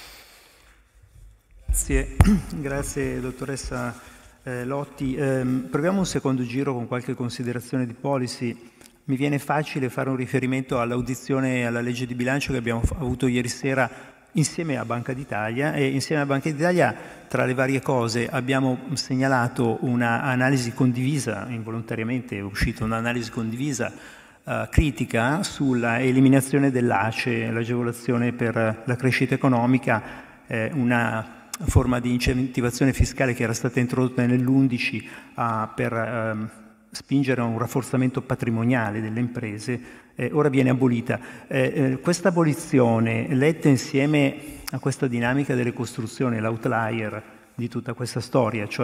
Grazie dottoressa Lotti. Proviamo un secondo giro con qualche considerazione di policy. Mi viene facile fare un riferimento all'audizione alla legge di bilancio che abbiamo avuto ieri sera insieme a Banca d'Italia, e insieme a Banca d'Italia tra le varie cose abbiamo segnalato un'analisi condivisa, involontariamente è uscita un'analisi condivisa critica sulla eliminazione dell'ACE, l'agevolazione per la crescita economica, una forma di incentivazione fiscale che era stata introdotta nell'11 per spingere a un rafforzamento patrimoniale delle imprese, ora viene abolita. Questa abolizione, letta insieme a questa dinamica delle costruzioni, l'outlier di tutta questa storia, cioè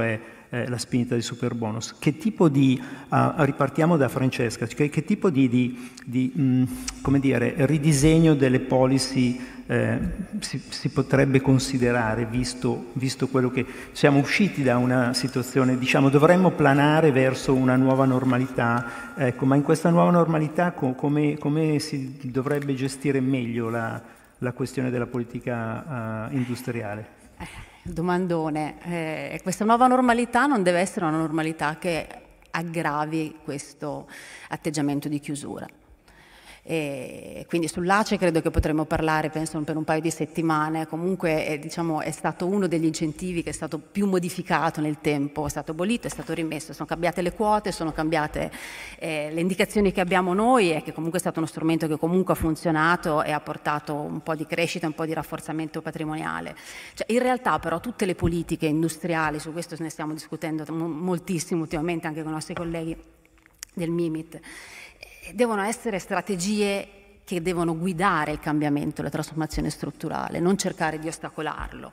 la spinta del superbonus. Che tipo di, ripartiamo da Francesca, che tipo come dire, ridisegno delle policy si potrebbe considerare, visto quello che siamo usciti da una situazione, diciamo, dovremmo planare verso una nuova normalità, ecco, ma in questa nuova normalità come si dovrebbe gestire meglio la questione della politica industriale? Domandone. Questa nuova normalità non deve essere una normalità che aggravi questo atteggiamento di chiusura. E quindi sull'ACE credo che potremmo parlare, penso, per un paio di settimane. Comunque diciamo, è stato uno degli incentivi che è stato più modificato nel tempo, è stato abolito, è stato rimesso, sono cambiate le quote, sono cambiate le indicazioni che abbiamo noi, e che comunque è stato uno strumento che comunque ha funzionato e ha portato un po' di crescita, un po' di rafforzamento patrimoniale. Cioè, in realtà però tutte le politiche industriali, su questo ne stiamo discutendo moltissimo ultimamente anche con i nostri colleghi del MIMIT, devono essere strategie che devono guidare il cambiamento, la trasformazione strutturale, non cercare di ostacolarlo,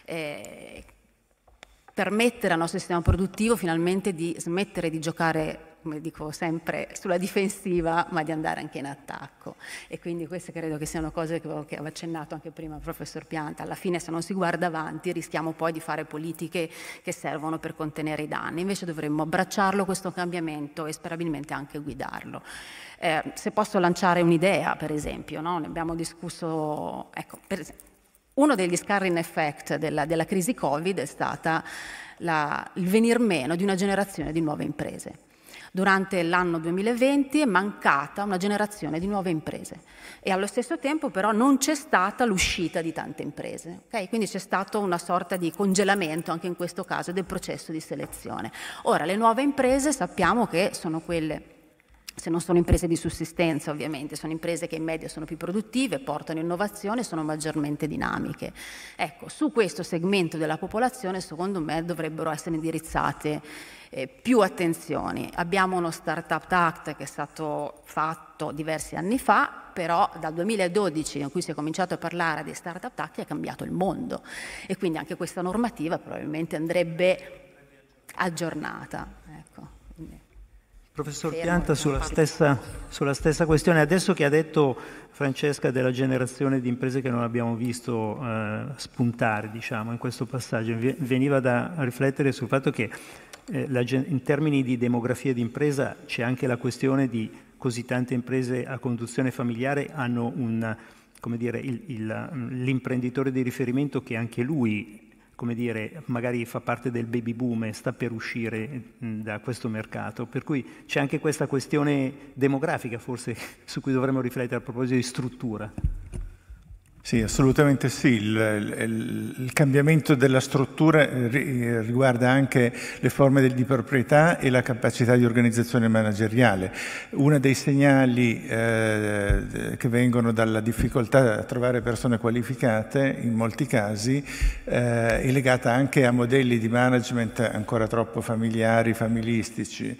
permettere al nostro sistema produttivo finalmente di smettere di giocare, come dico sempre, sulla difensiva, ma di andare anche in attacco. E quindi queste credo che siano cose che aveva accennato anche prima il professor Pianta. Alla fine, se non si guarda avanti, rischiamo poi di fare politiche che servono per contenere i danni. Invece dovremmo abbracciarlo questo cambiamento e sperabilmente anche guidarlo. Se posso lanciare un'idea, per esempio, no? Ne abbiamo discusso, ecco, per esempio, uno degli scarring effect della crisi Covid è stata il venir meno di una generazione di nuove imprese. Durante l'anno 2020 è mancata una generazione di nuove imprese e allo stesso tempo però non c'è stata l'uscita di tante imprese. Okay? Quindi c'è stato una sorta di congelamento anche in questo caso del processo di selezione. Ora, le nuove imprese sappiamo che sono quelle, se non sono imprese di sussistenza ovviamente, sono imprese che in media sono più produttive, portano innovazione, sono maggiormente dinamiche. Ecco, su questo segmento della popolazione secondo me dovrebbero essere indirizzate più attenzioni. Abbiamo uno Startup Act che è stato fatto diversi anni fa, però dal 2012 in cui si è cominciato a parlare di Startup Act è cambiato il mondo e quindi anche questa normativa probabilmente andrebbe aggiornata. Ecco. Professor Pianta, sulla stessa questione, adesso che ha detto Francesca della generazione di imprese che non abbiamo visto spuntare, diciamo, in questo passaggio, veniva da riflettere sul fatto che in termini di demografia di impresa c'è anche la questione di così tante imprese a conduzione familiare hanno come dire, l'imprenditore di riferimento che anche lui, come dire, magari fa parte del baby boom e sta per uscire da questo mercato, per cui c'è anche questa questione demografica forse su cui dovremmo riflettere a proposito di struttura. Sì, assolutamente sì. Il cambiamento della struttura riguarda anche le forme di proprietà e la capacità di organizzazione manageriale. Uno dei segnali che vengono dalla difficoltà a trovare persone qualificate, in molti casi, è legata anche a modelli di management ancora troppo familiari, familistici.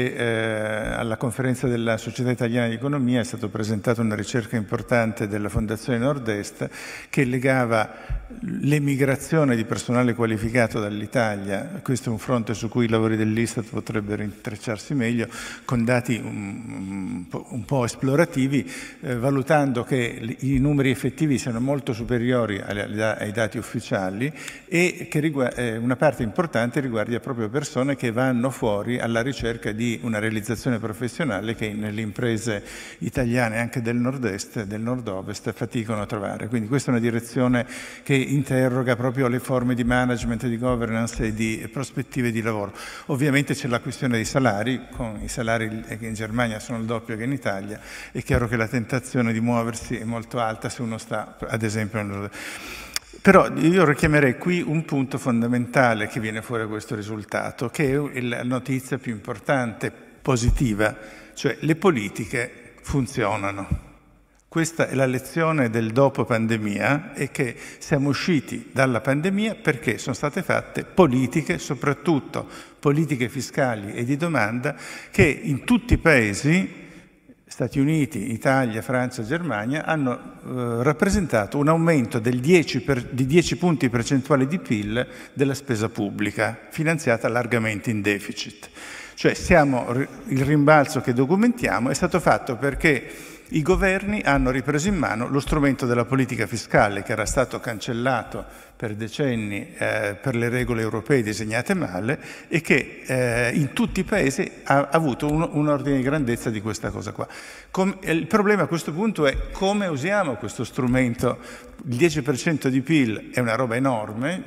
Alla conferenza della Società Italiana di Economia è stata presentata una ricerca importante della Fondazione Nord-Est che legava l'emigrazione di personale qualificato dall'Italia, questo è un fronte su cui i lavori dell'Istat potrebbero intrecciarsi meglio, con dati un po' esplorativi, valutando che i numeri effettivi siano molto superiori ai dati ufficiali e che una parte importante riguarda proprio persone che vanno fuori alla ricerca di una realizzazione professionale che nelle imprese italiane, anche del nord-est, del nord-ovest, faticano a trovare. Quindi questa è una direzione che interroga proprio le forme di management, di governance e di prospettive di lavoro. Ovviamente c'è la questione dei salari, con i salari che in Germania sono il doppio che in Italia, è chiaro che la tentazione di muoversi è molto alta se uno sta, ad esempio, però io richiamerei qui un punto fondamentale che viene fuori da questo risultato, che è la notizia più importante, positiva, cioè le politiche funzionano. Questa è la lezione del dopo pandemia e che siamo usciti dalla pandemia perché sono state fatte politiche, soprattutto politiche fiscali e di domanda, che in tutti i paesi Stati Uniti, Italia, Francia, Germania hanno rappresentato un aumento di 10 punti percentuali di PIL della spesa pubblica, finanziata largamente in deficit. Cioè il rimbalzo che documentiamo è stato fatto perché i governi hanno ripreso in mano lo strumento della politica fiscale, che era stato cancellato per decenni per le regole europee disegnate male, e che in tutti i paesi ha avuto un ordine di grandezza di questa cosa qua. Il problema a questo punto è come usiamo questo strumento. Il 10% di PIL è una roba enorme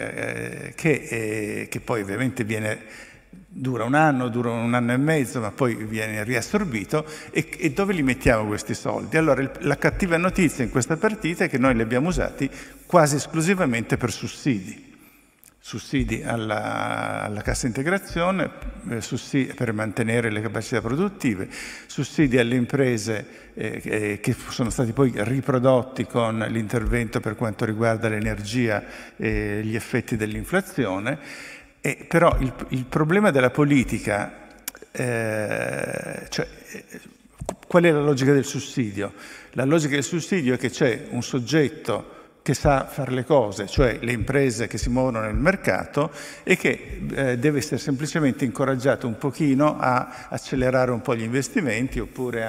che poi ovviamente dura un anno e mezzo, ma poi viene riassorbito. E dove li mettiamo questi soldi? Allora, la cattiva notizia in questa partita è che noi li abbiamo usati quasi esclusivamente per sussidi alla cassa integrazione, sussidi per mantenere le capacità produttive, sussidi alle imprese che sono stati poi riprodotti con l'intervento per quanto riguarda l'energia e gli effetti dell'inflazione. Però il problema della politica, qual è la logica del sussidio? La logica del sussidio è che c'è un soggetto che sa fare le cose, cioè le imprese che si muovono nel mercato, e che deve essere semplicemente incoraggiato un pochino a accelerare un po' gli investimenti, oppure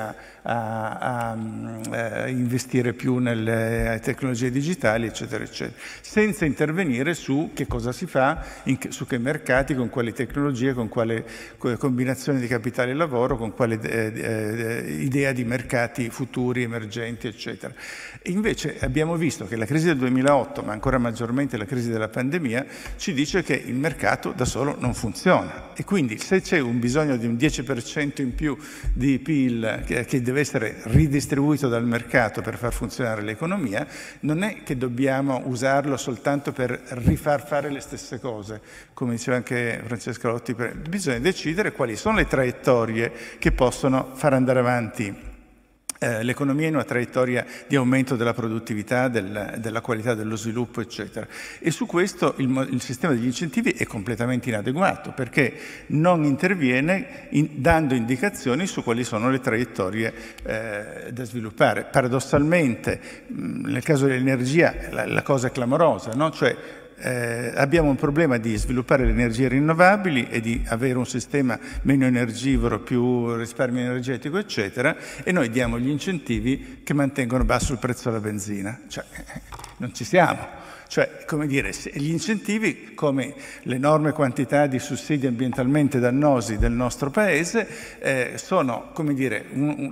a investire più nelle tecnologie digitali, eccetera, eccetera, senza intervenire su che cosa si fa, su che mercati, con quali tecnologie, con quale combinazione di capitale e lavoro, con quale idea di mercati futuri, emergenti, eccetera. E invece abbiamo visto che la crisi del 2008, ma ancora maggiormente la crisi della pandemia, ci dice che il mercato da solo non funziona, e quindi se c'è un bisogno di un 10% in più di PIL che deve essere ridistribuito dal mercato per far funzionare l'economia, non è che dobbiamo usarlo soltanto per rifar fare le stesse cose, come diceva anche Francesca Lotti. Bisogna decidere quali sono le traiettorie che possono far andare avanti l'economia in una traiettoria di aumento della produttività, della qualità dello sviluppo, eccetera. E su questo il sistema degli incentivi è completamente inadeguato, perché non interviene dando indicazioni su quali sono le traiettorie da sviluppare. Paradossalmente, nel caso dell'energia la cosa è clamorosa, no? Cioè, abbiamo un problema di sviluppare le energie rinnovabili e di avere un sistema meno energivoro, più risparmio energetico, eccetera, e noi diamo gli incentivi che mantengono basso il prezzo della benzina. Cioè, non ci siamo. Cioè, come dire, gli incentivi, come l'enorme quantità di sussidi ambientalmente dannosi del nostro Paese, sono, come dire,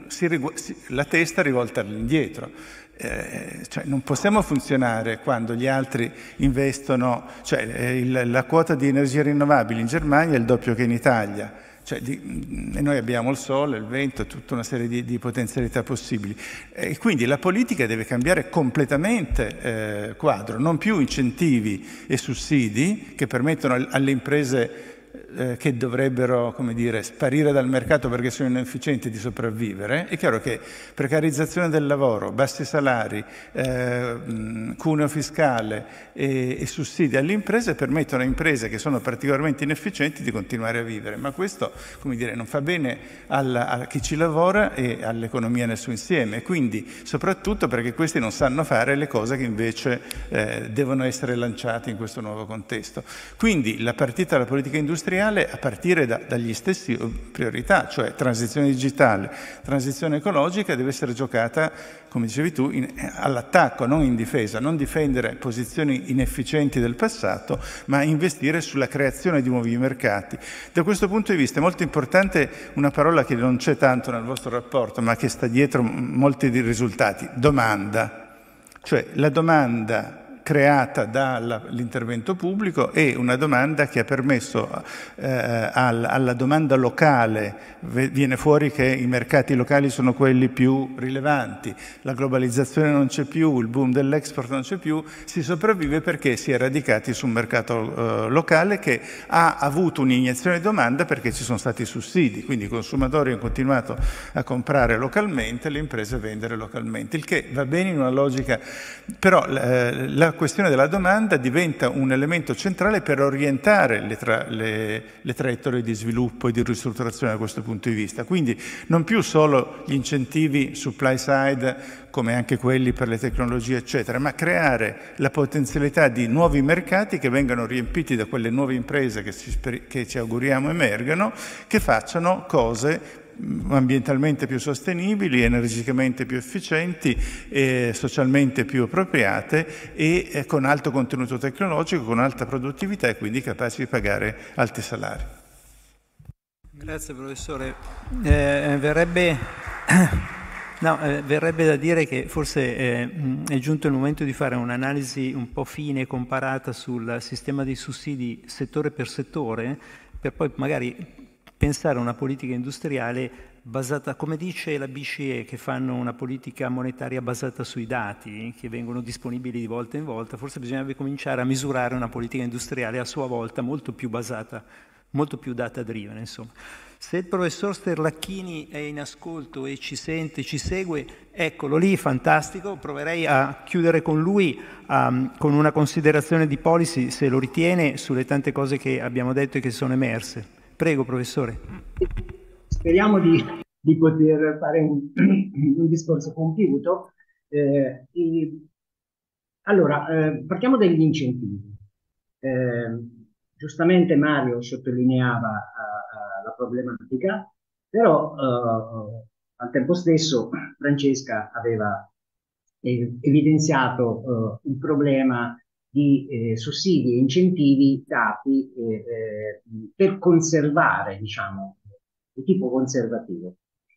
la testa rivolta all'indietro. Cioè, non possiamo funzionare quando gli altri investono, cioè la quota di energie rinnovabili in Germania è il doppio che in Italia, cioè, e noi abbiamo il sole, il vento, tutta una serie di potenzialità possibili, e quindi la politica deve cambiare completamente quadro, non più incentivi e sussidi che permettono alle imprese che dovrebbero, come dire, sparire dal mercato perché sono inefficienti, di sopravvivere. È chiaro che precarizzazione del lavoro, bassi salari, cuneo fiscale e sussidi alle imprese permettono a imprese che sono particolarmente inefficienti di continuare a vivere, ma questo, come dire, non fa bene a chi ci lavora e all'economia nel suo insieme, quindi soprattutto perché questi non sanno fare le cose che invece devono essere lanciate in questo nuovo contesto. Quindi la partita della politica industriale, a partire dagli stessi priorità, cioè transizione digitale, transizione ecologica, deve essere giocata, come dicevi tu, all'attacco, non in difesa, non difendere posizioni inefficienti del passato, ma investire sulla creazione di nuovi mercati. Da questo punto di vista è molto importante una parola che non c'è tanto nel vostro rapporto, ma che sta dietro molti dei risultati: domanda. Cioè la domanda creata dall'intervento pubblico è una domanda che ha permesso alla domanda locale, viene fuori che i mercati locali sono quelli più rilevanti, la globalizzazione non c'è più, il boom dell'export non c'è più, si sopravvive perché si è radicati su un mercato locale che ha avuto un'iniezione di domanda perché ci sono stati sussidi, quindi i consumatori hanno continuato a comprare localmente, le imprese a vendere localmente, il che va bene in una logica, però la questione della domanda diventa un elemento centrale per orientare le traiettorie di sviluppo e di ristrutturazione da questo punto di vista. Quindi non più solo gli incentivi supply side, come anche quelli per le tecnologie, eccetera, ma creare la potenzialità di nuovi mercati che vengano riempiti da quelle nuove imprese che ci auguriamo emergano, che facciano cose ambientalmente più sostenibili, energicamente più efficienti, socialmente più appropriate e con alto contenuto tecnologico, con alta produttività e quindi capaci di pagare alti salari. Grazie professore. Verrebbe da dire che forse è giunto il momento di fare un'analisi un po' fine e comparata sul sistema dei sussidi settore per settore, per poi magari pensare a una politica industriale basata, come dice la BCE, che fanno una politica monetaria basata sui dati che vengono disponibili di volta in volta. Forse bisognerebbe cominciare a misurare una politica industriale a sua volta molto più basata, molto più data driven, insomma. Se il professor Sterlacchini è in ascolto e ci sente, ci segue, eccolo lì, fantastico. Proverei a chiudere con lui con una considerazione di policy, se lo ritiene, sulle tante cose che abbiamo detto e che sono emerse. Prego, professore. Speriamo di poter fare un discorso compiuto. Allora, partiamo dagli incentivi. Giustamente Mario sottolineava la problematica, però al tempo stesso Francesca aveva evidenziato il problema di sussidi e incentivi dati per conservare, diciamo, di tipo conservativo.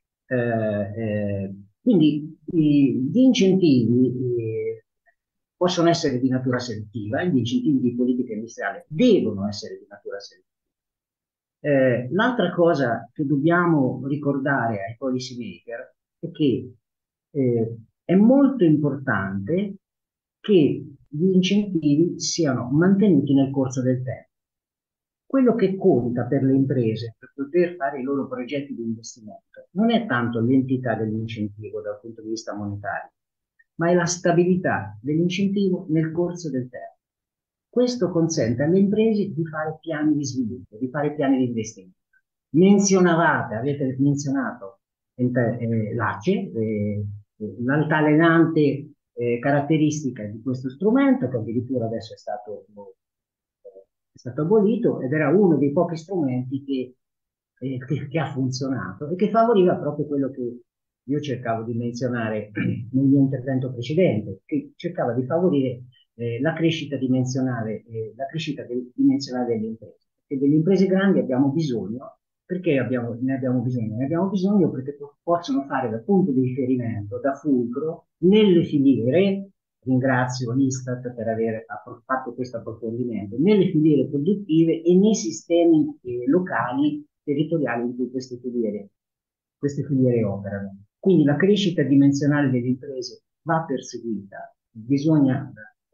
Quindi gli incentivi possono essere di natura selettiva, gli incentivi di politica industriale devono essere di natura selettiva. L'altra cosa che dobbiamo ricordare ai policy maker è che è molto importante che gli incentivi siano mantenuti nel corso del tempo. Quello che conta per le imprese per poter fare i loro progetti di investimento non è tanto l'entità dell'incentivo dal punto di vista monetario, ma è la stabilità dell'incentivo nel corso del tempo. Questo consente alle imprese di fare piani di sviluppo, di fare piani di investimento. Avete menzionato l'ACE, l'altalenante caratteristica di questo strumento, che addirittura adesso è stato abolito, ed era uno dei pochi strumenti che ha funzionato e che favoriva proprio quello che io cercavo di menzionare nel mio intervento precedente, che cercava di favorire la crescita dimensionale delle imprese. E delle imprese grandi abbiamo bisogno. Perché ne abbiamo bisogno? Ne abbiamo bisogno perché possono fare da punto di riferimento, da fulcro, nelle filiere. Ringrazio l'Istat per aver fatto questo approfondimento, nelle filiere produttive e nei sistemi locali, territoriali in cui queste filiere operano. Quindi la crescita dimensionale delle imprese va perseguita, bisogna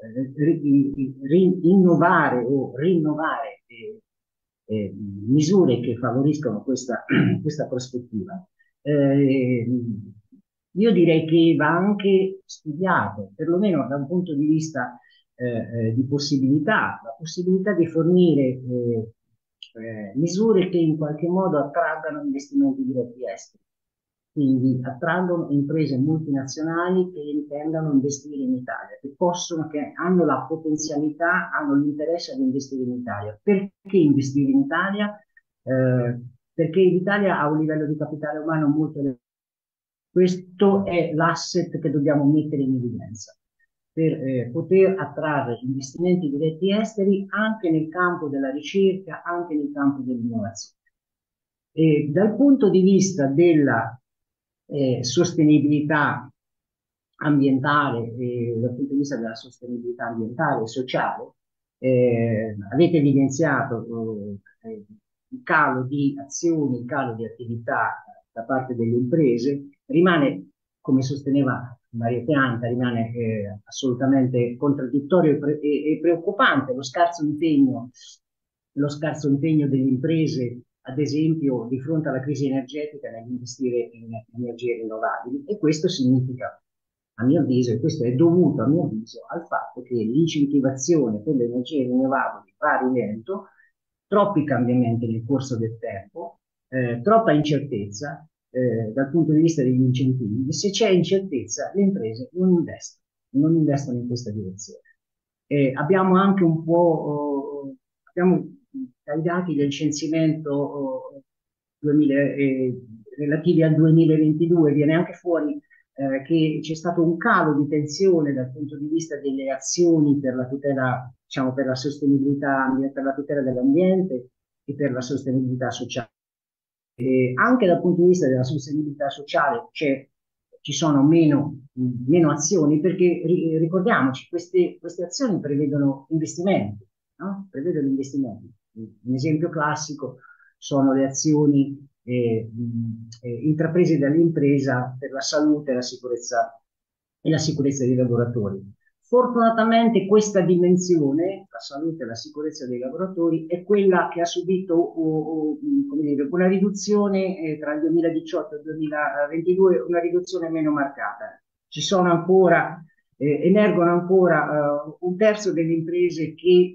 innovare o rinnovare misure che favoriscono questa prospettiva. Io direi che va anche studiato, perlomeno da un punto di vista di possibilità, la possibilità di fornire misure che in qualche modo attraggano investimenti diretti esteri, quindi attraggono imprese multinazionali che intendano investire in Italia, che hanno la potenzialità, hanno l'interesse ad investire in Italia. Perché investire in Italia? Perché l'Italia ha un livello di capitale umano molto elevato. Questo è l'asset che dobbiamo mettere in evidenza per poter attrarre investimenti diretti esteri anche nel campo della ricerca, anche nel campo dell'innovazione. E dal punto di vista della sostenibilità ambientale, dal punto di vista della sostenibilità ambientale e sociale, avete evidenziato il calo di azioni, il calo di attività da parte delle imprese. Rimane, come sosteneva Maria Pianta, rimane assolutamente contraddittorio e preoccupante lo scarso impegno delle imprese, ad esempio, di fronte alla crisi energetica nell'investire in energie rinnovabili, e questo significa a mio avviso, e questo è dovuto a mio avviso al fatto che l'incentivazione per le energie rinnovabili va a rilento, troppi cambiamenti nel corso del tempo, troppa incertezza dal punto di vista degli incentivi, e se c'è incertezza le imprese non investono in questa direzione. Abbiamo anche un po', abbiamo dai dati del censimento 2000, relativi al 2022, viene anche fuori che c'è stato un calo di tensione dal punto di vista delle azioni per la tutela, diciamo, per la sostenibilità, per la tutela dell'ambiente e per la sostenibilità sociale. Anche dal punto di vista della sostenibilità sociale ci sono meno azioni, perché ricordiamoci, queste azioni prevedono investimenti, no? Prevedono investimenti. Un esempio classico sono le azioni intraprese dall'impresa per la salute e la sicurezza dei lavoratori. Fortunatamente questa dimensione, la salute e la sicurezza dei lavoratori, è quella che ha subito come dire, una riduzione tra il 2018 e il 2022, una riduzione meno marcata. Ci sono ancora, emergono ancora un terzo delle imprese che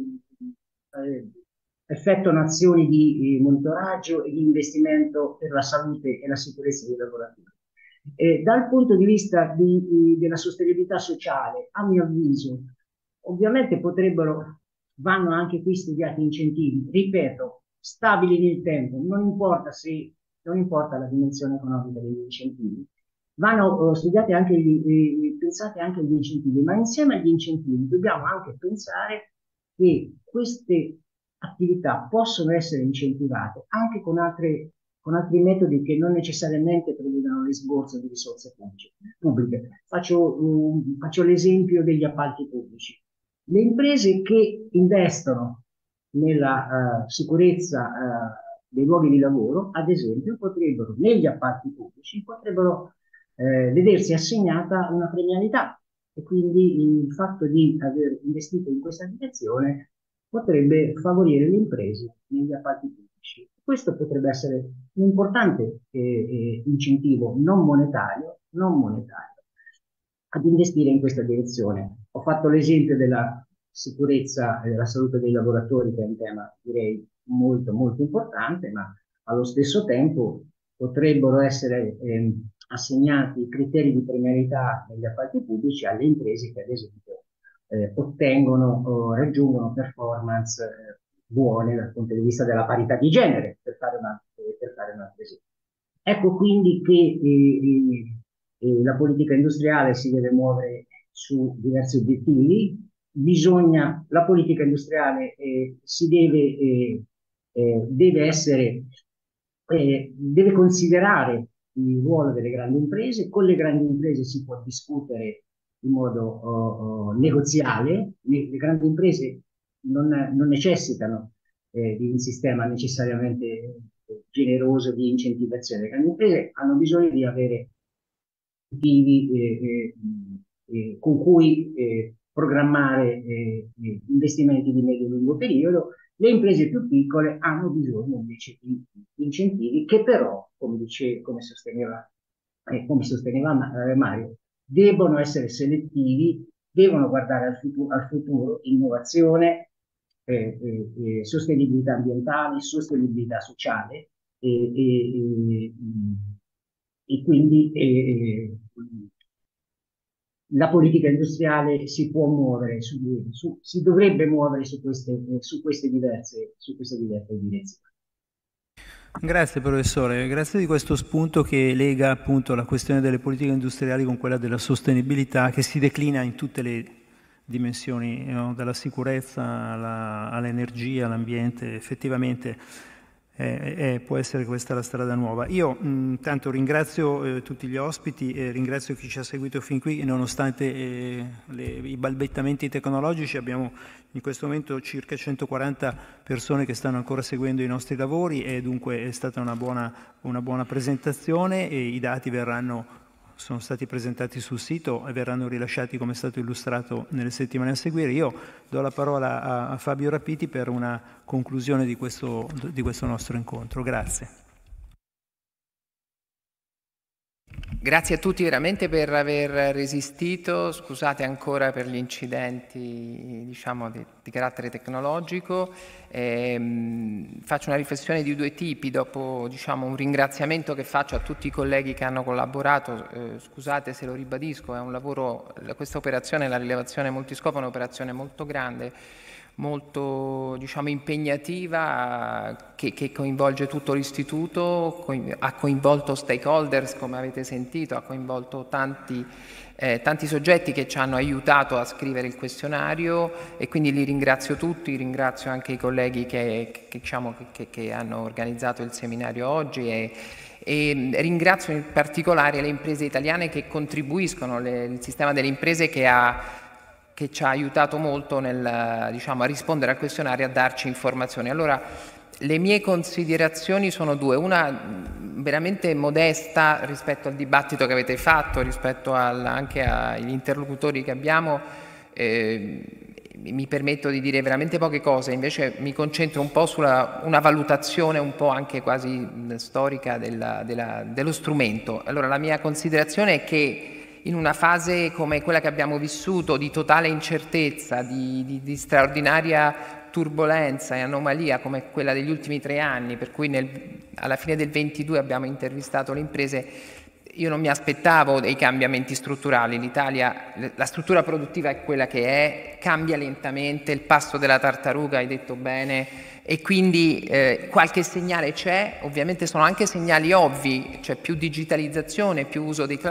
effettuano azioni di monitoraggio e di investimento per la salute e la sicurezza dei lavoratori. Dal punto di vista della sostenibilità sociale, a mio avviso, ovviamente vanno anche qui studiati incentivi, ripeto, stabili nel tempo, non importa la dimensione economica degli incentivi, vanno studiati anche pensati anche agli incentivi, ma insieme agli incentivi dobbiamo anche pensare che queste attività possono essere incentivate anche con altri metodi che non necessariamente prevedono l'esborso di risorse pubbliche. Faccio l'esempio degli appalti pubblici. Le imprese che investono nella sicurezza dei luoghi di lavoro, ad esempio, negli appalti pubblici, potrebbero vedersi assegnata una premialità, e quindi il fatto di aver investito in questa direzione potrebbe favorire le imprese negli appalti pubblici. Questo potrebbe essere un importante incentivo non monetario ad investire in questa direzione. Ho fatto l'esempio della sicurezza e della salute dei lavoratori, che è un tema direi molto molto importante, ma allo stesso tempo potrebbero essere assegnati criteri di premialità negli appalti pubblici alle imprese che ad esempio raggiungono performance buone dal punto di vista della parità di genere, per fare un altro esempio. Ecco quindi che la politica industriale si deve muovere su diversi obiettivi. La politica industriale deve considerare il ruolo delle grandi imprese. Con le grandi imprese si può discutere in modo negoziale. Le grandi imprese non necessitano di un sistema necessariamente generoso di incentivazione. Le grandi imprese hanno bisogno di avere obiettivi con cui programmare investimenti di medio e lungo periodo. Le imprese più piccole hanno bisogno invece di incentivi che però, come sosteneva Mario, devono essere selettivi, devono guardare al futuro, innovazione, sostenibilità ambientale, sostenibilità sociale, e quindi la politica industriale si può muovere, si dovrebbe muovere su queste diverse direzioni. Grazie professore, grazie di questo spunto che lega appunto la questione delle politiche industriali con quella della sostenibilità, che si declina in tutte le dimensioni, no? Dalla sicurezza all'energia, all'ambiente. Effettivamente può essere questa la strada nuova. Io intanto ringrazio tutti gli ospiti e ringrazio chi ci ha seguito fin qui. Nonostante i balbettamenti tecnologici, abbiamo in questo momento circa 140 persone che stanno ancora seguendo i nostri lavori, e dunque è stata una buona presentazione, e i dati sono stati presentati sul sito e verranno rilasciati come è stato illustrato nelle settimane a seguire. Io do la parola a Fabio Rapiti per una conclusione di questo nostro incontro. Grazie. Grazie a tutti veramente per aver resistito, scusate ancora per gli incidenti diciamo, di carattere tecnologico. Faccio una riflessione di due tipi, dopo diciamo, un ringraziamento che faccio a tutti i colleghi che hanno collaborato, scusate se lo ribadisco, è un lavoro, questa operazione, la rilevazione multiscopo è un'operazione molto grande, molto diciamo, impegnativa, che coinvolge tutto l'istituto, ha coinvolto stakeholders come avete sentito, ha coinvolto tanti soggetti che ci hanno aiutato a scrivere il questionario e quindi li ringrazio tutti, ringrazio anche i colleghi che hanno organizzato il seminario oggi e ringrazio in particolare le imprese italiane che contribuiscono, il sistema delle imprese che ci ha aiutato molto diciamo, a rispondere al questionario e a darci informazioni. Allora, le mie considerazioni sono due, una veramente modesta rispetto al dibattito che avete fatto, rispetto anche agli interlocutori che abbiamo, mi permetto di dire veramente poche cose, invece mi concentro un po' sulla una valutazione un po' anche quasi storica dello strumento. Allora, la mia considerazione è che in una fase come quella che abbiamo vissuto, di totale incertezza, di straordinaria turbolenza e anomalia come quella degli ultimi 3 anni, per cui alla fine del 22 abbiamo intervistato le imprese, io non mi aspettavo dei cambiamenti strutturali. L'Italia, la struttura produttiva è quella che è, cambia lentamente, il passo della tartaruga, hai detto bene, e quindi qualche segnale c'è, ovviamente sono anche segnali ovvi, c'è più digitalizzazione, più uso dei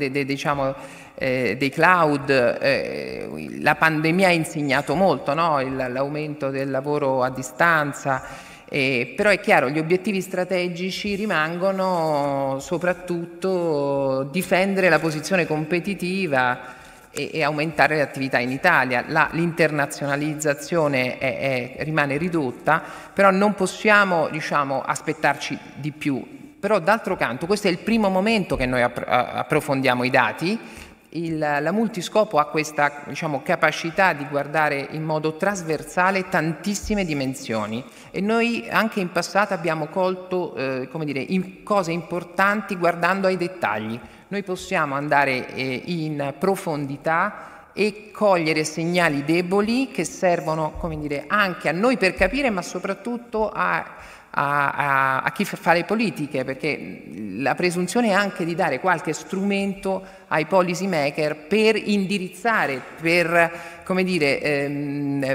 cloud, la pandemia ha insegnato molto, no? L'aumento del lavoro a distanza, però è chiaro, gli obiettivi strategici rimangono soprattutto difendere la posizione competitiva e aumentare le attività in Italia. L'internazionalizzazione rimane ridotta, però non possiamo diciamo, aspettarci di più. Però d'altro canto questo è il primo momento che noi approfondiamo i dati. La multiscopo ha questa diciamo, capacità di guardare in modo trasversale tantissime dimensioni e noi anche in passato abbiamo colto come dire, cose importanti guardando ai dettagli. Noi possiamo andare in profondità e cogliere segnali deboli che servono come dire, anche a noi per capire, ma soprattutto a chi fa le politiche, perché la presunzione è anche di dare qualche strumento ai policy maker per indirizzare, per, come dire,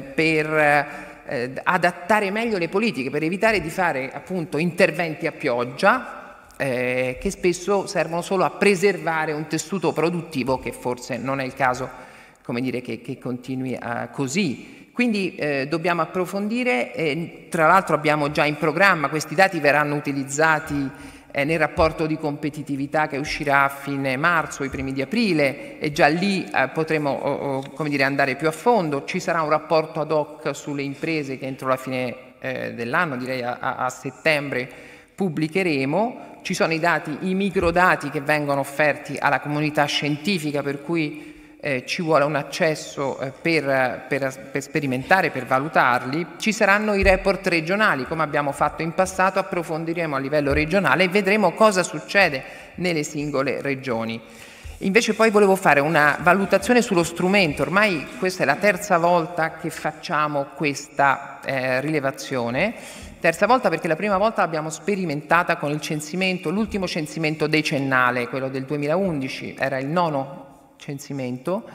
per adattare meglio le politiche, per evitare di fare appunto interventi a pioggia che spesso servono solo a preservare un tessuto produttivo che forse non è il caso, come dire, che continui così. Quindi dobbiamo approfondire, tra l'altro abbiamo già in programma, questi dati verranno utilizzati nel rapporto di competitività che uscirà a fine marzo, i primi di aprile, e già lì potremo come dire, andare più a fondo. Ci sarà un rapporto ad hoc sulle imprese che entro la fine dell'anno, direi a settembre, pubblicheremo. Ci sono i dati, i microdati che vengono offerti alla comunità scientifica, per cui ci vuole un accesso per sperimentare, per valutarli. Ci saranno i report regionali, come abbiamo fatto in passato, approfondiremo a livello regionale e vedremo cosa succede nelle singole regioni. Invece poi volevo fare una valutazione sullo strumento, ormai questa è la terza volta che facciamo questa rilevazione, terza volta perché la prima volta l'abbiamo sperimentata con il censimento, l'ultimo censimento decennale, quello del 2011, era il 9º censimento,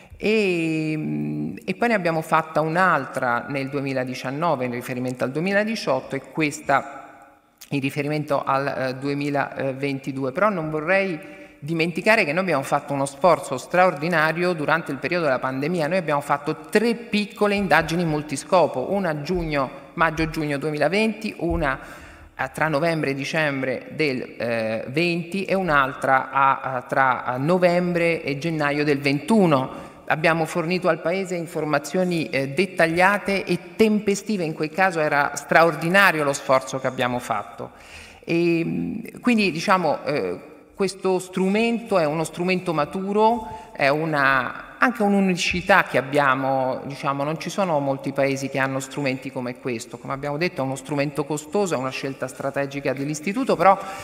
e poi ne abbiamo fatta un'altra nel 2019 in riferimento al 2018 e questa in riferimento al 2022, però non vorrei dimenticare che noi abbiamo fatto uno sforzo straordinario durante il periodo della pandemia. Noi abbiamo fatto 3 piccole indagini multiscopo, una a maggio-giugno 2020, una tra novembre e dicembre del 20 e un'altra tra novembre e gennaio del 21. Abbiamo fornito al Paese informazioni dettagliate e tempestive, in quel caso era straordinario lo sforzo che abbiamo fatto. E quindi diciamo questo strumento è uno strumento maturo, è anche un'unicità che abbiamo, diciamo, non ci sono molti paesi che hanno strumenti come questo, come abbiamo detto è uno strumento costoso, è una scelta strategica dell'istituto, però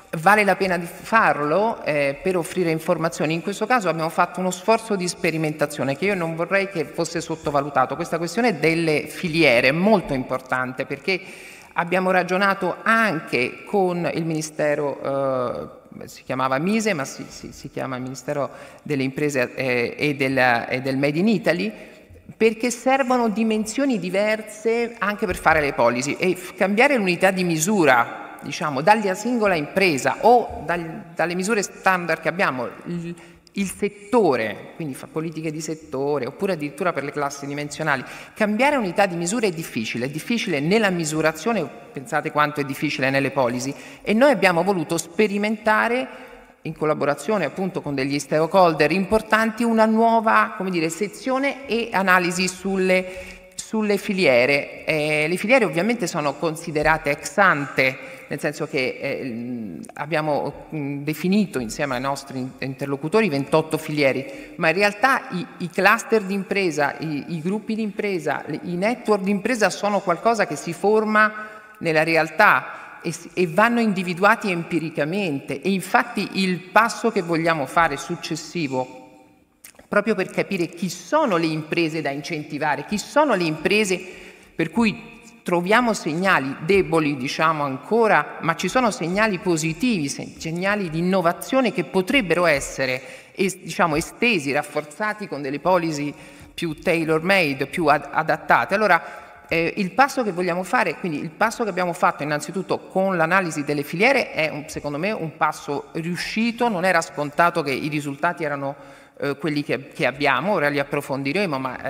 vale la pena di farlo per offrire informazioni. In questo caso abbiamo fatto uno sforzo di sperimentazione che io non vorrei che fosse sottovalutato. Questa questione delle filiere è molto importante perché abbiamo ragionato anche con il Ministero, si chiamava Mise, ma si chiama Ministero delle Imprese e del Made in Italy, perché servono dimensioni diverse anche per fare le policy e cambiare l'unità di misura, diciamo, dalla singola impresa o dalle misure standard che abbiamo, il settore, quindi fa politiche di settore oppure addirittura per le classi dimensionali. Cambiare unità di misura è difficile nella misurazione, pensate quanto è difficile nelle policy, e noi abbiamo voluto sperimentare in collaborazione appunto con degli stakeholder importanti una nuova, come dire, sezione e analisi sulle filiere. Le filiere ovviamente sono considerate ex ante, nel senso che abbiamo definito insieme ai nostri interlocutori 28 filiere, ma in realtà i cluster di impresa, i gruppi di impresa, i network di impresa sono qualcosa che si forma nella realtà e vanno individuati empiricamente, e infatti il passo che vogliamo fare successivo, proprio per capire chi sono le imprese da incentivare, chi sono le imprese per cui troviamo segnali deboli, diciamo ancora, ma ci sono segnali positivi, segnali di innovazione che potrebbero essere, diciamo, estesi, rafforzati con delle policy più tailor-made, più adattate. Allora, il passo che vogliamo fare, quindi il passo che abbiamo fatto innanzitutto con l'analisi delle filiere è secondo me un passo riuscito, non era scontato che i risultati erano quelli che abbiamo, ora li approfondiremo, ma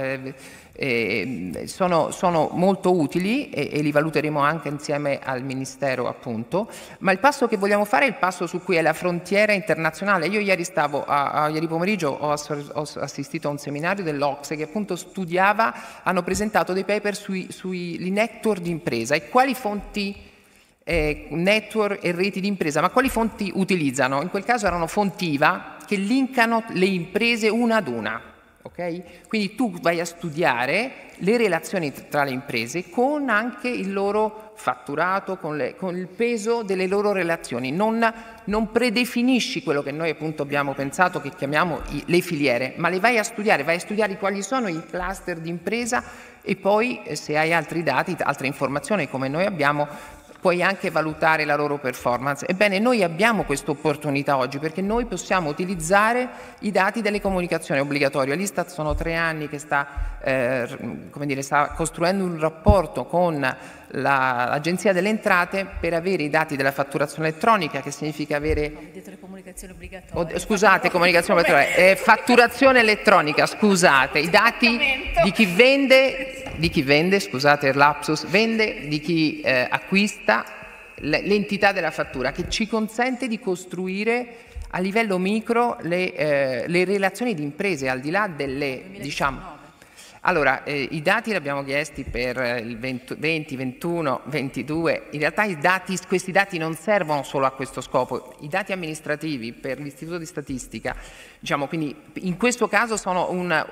sono molto utili e li valuteremo anche insieme al Ministero appunto, ma il passo che vogliamo fare è il passo su cui è la frontiera internazionale. Io ieri ieri pomeriggio ho assistito a un seminario dell'Ocse che appunto hanno presentato dei paper sui network di impresa e quali fonti network e reti di impresa, ma quali fonti utilizzano? In quel caso erano fonti IVA che linkano le imprese una ad una. Okay? Quindi tu vai a studiare le relazioni tra le imprese con anche il loro fatturato, con il peso delle loro relazioni. Non predefinisci quello che noi appunto abbiamo pensato che chiamiamo le filiere, ma le vai a studiare quali sono i cluster di impresa e poi se hai altri dati, altre informazioni come noi abbiamo, puoi anche valutare la loro performance. Ebbene, noi abbiamo questa opportunità oggi perché noi possiamo utilizzare i dati delle comunicazioni obbligatorie. L'Istat sono 3 anni che sta costruendo un rapporto con l'Agenzia delle Entrate per avere i dati della fatturazione elettronica, che significa avere... Detto le comunicazioni obbligatorie. Scusate, comunicazione obbligatoria, fatturazione elettronica, scusate, i dati di chi vende, scusate il lapsus, vende, di chi acquista, l'entità della fattura, che ci consente di costruire a livello micro le relazioni di imprese, al di là delle, 2019. Diciamo... Allora, i dati li abbiamo chiesti per il 20, 21, 22, in realtà questi dati non servono solo a questo scopo, i dati amministrativi per l'Istituto di Statistica, diciamo, quindi in questo caso sono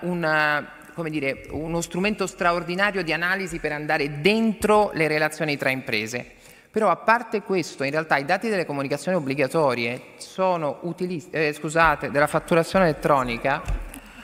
uno strumento straordinario di analisi per andare dentro le relazioni tra imprese. Però a parte questo, in realtà i dati delle comunicazioni obbligatorie sono della fatturazione elettronica,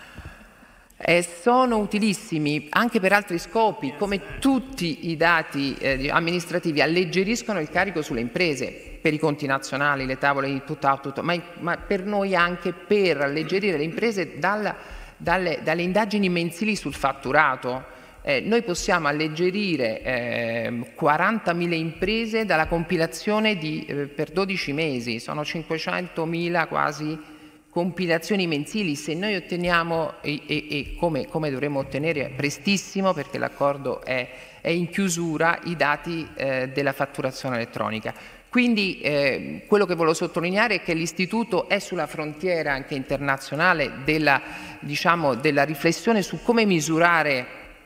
sono utilissimi anche per altri scopi, come tutti i dati amministrativi alleggeriscono il carico sulle imprese, per i conti nazionali, le tavole input-output, ma per noi anche per alleggerire le imprese dalle indagini mensili sul fatturato. Noi possiamo alleggerire 40.000 imprese dalla compilazione per 12 mesi, sono 500.000 quasi compilazioni mensili. Se noi otteniamo, come dovremmo ottenere prestissimo, perché l'accordo è in chiusura, i dati della fatturazione elettronica. Quindi quello che volevo sottolineare è che l'Istituto è sulla frontiera anche internazionale della riflessione su come misurare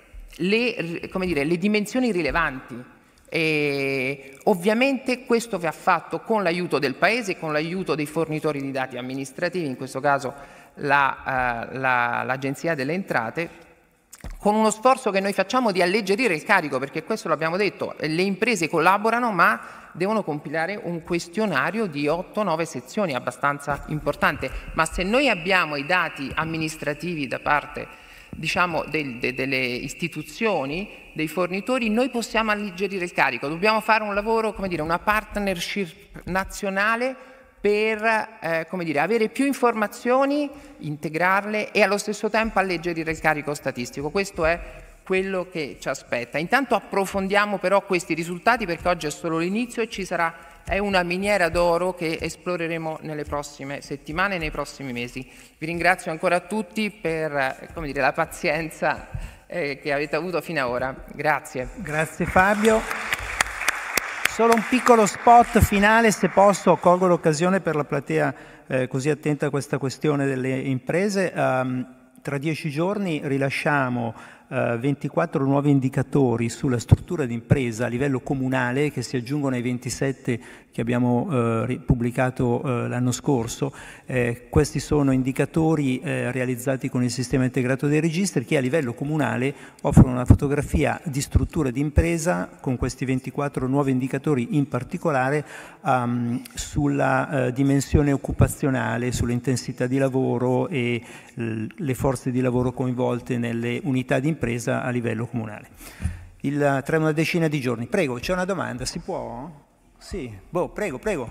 le dimensioni rilevanti. E ovviamente questo va fatto con l'aiuto del Paese e con l'aiuto dei fornitori di dati amministrativi, in questo caso l'Agenzia delle Entrate, con uno sforzo che noi facciamo di alleggerire il carico, perché questo l'abbiamo detto, le imprese collaborano ma devono compilare un questionario di 8-9 sezioni, abbastanza importante, ma se noi abbiamo i dati amministrativi da parte, diciamo, delle istituzioni, dei fornitori, noi possiamo alleggerire il carico. Dobbiamo fare un lavoro, come dire, una partnership nazionale per come dire, avere più informazioni, integrarle e allo stesso tempo alleggerire il carico statistico. Questo è quello che ci aspetta. Intanto approfondiamo però questi risultati, perché oggi è solo l'inizio e è una miniera d'oro che esploreremo nelle prossime settimane e nei prossimi mesi. Vi ringrazio ancora a tutti per come dire, la pazienza che avete avuto fino ad ora. Grazie. Grazie Fabio. Solo un piccolo spot finale, se posso, colgo l'occasione per la platea così attenta a questa questione delle imprese. Tra 10 giorni rilasciamo 24 nuovi indicatori sulla struttura d'impresa a livello comunale, che si aggiungono ai 27 che abbiamo pubblicato l'anno scorso. Questi sono indicatori realizzati con il sistema integrato dei registri, che a livello comunale offrono una fotografia di struttura d'impresa con questi 24 nuovi indicatori, in particolare sulla dimensione occupazionale, sull'intensità di lavoro e le forze di lavoro coinvolte nelle unità di impresa a livello comunale. Tra una decina di giorni. Prego, c'è una domanda, si può? Sì, prego, prego.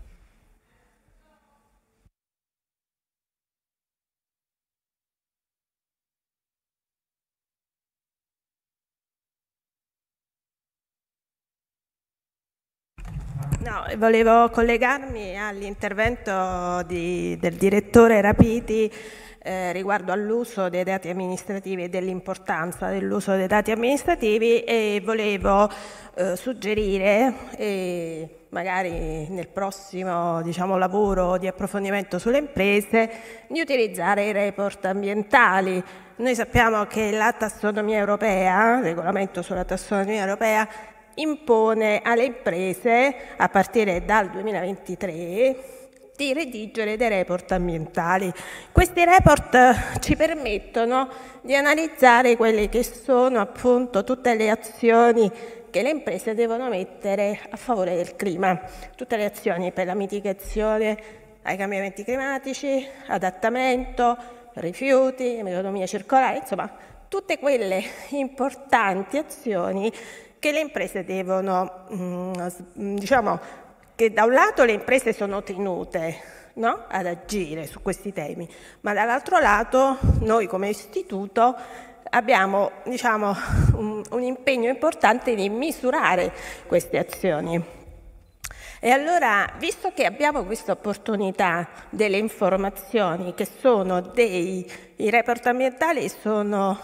No, volevo collegarmi all'intervento del direttore Rapiti riguardo all'uso dei dati amministrativi e dell'importanza dell'uso dei dati amministrativi, e volevo suggerire, magari nel prossimo lavoro di approfondimento sulle imprese, di utilizzare i report ambientali. Noi sappiamo che la tassonomia europea, il regolamento sulla tassonomia europea, impone alle imprese, a partire dal 2023, di redigere dei report ambientali. Questi report ci permettono di analizzare quelle che sono appunto tutte le azioni che le imprese devono mettere a favore del clima, tutte le azioni per la mitigazione ai cambiamenti climatici, adattamento, rifiuti, economia circolare, insomma tutte quelle importanti azioni che le imprese devono, che da un lato le imprese sono tenute, no, ad agire su questi temi, ma dall'altro lato noi come istituto abbiamo un impegno importante di misurare queste azioni. E allora, visto che abbiamo questa opportunità delle informazioni, che sono i report ambientali sono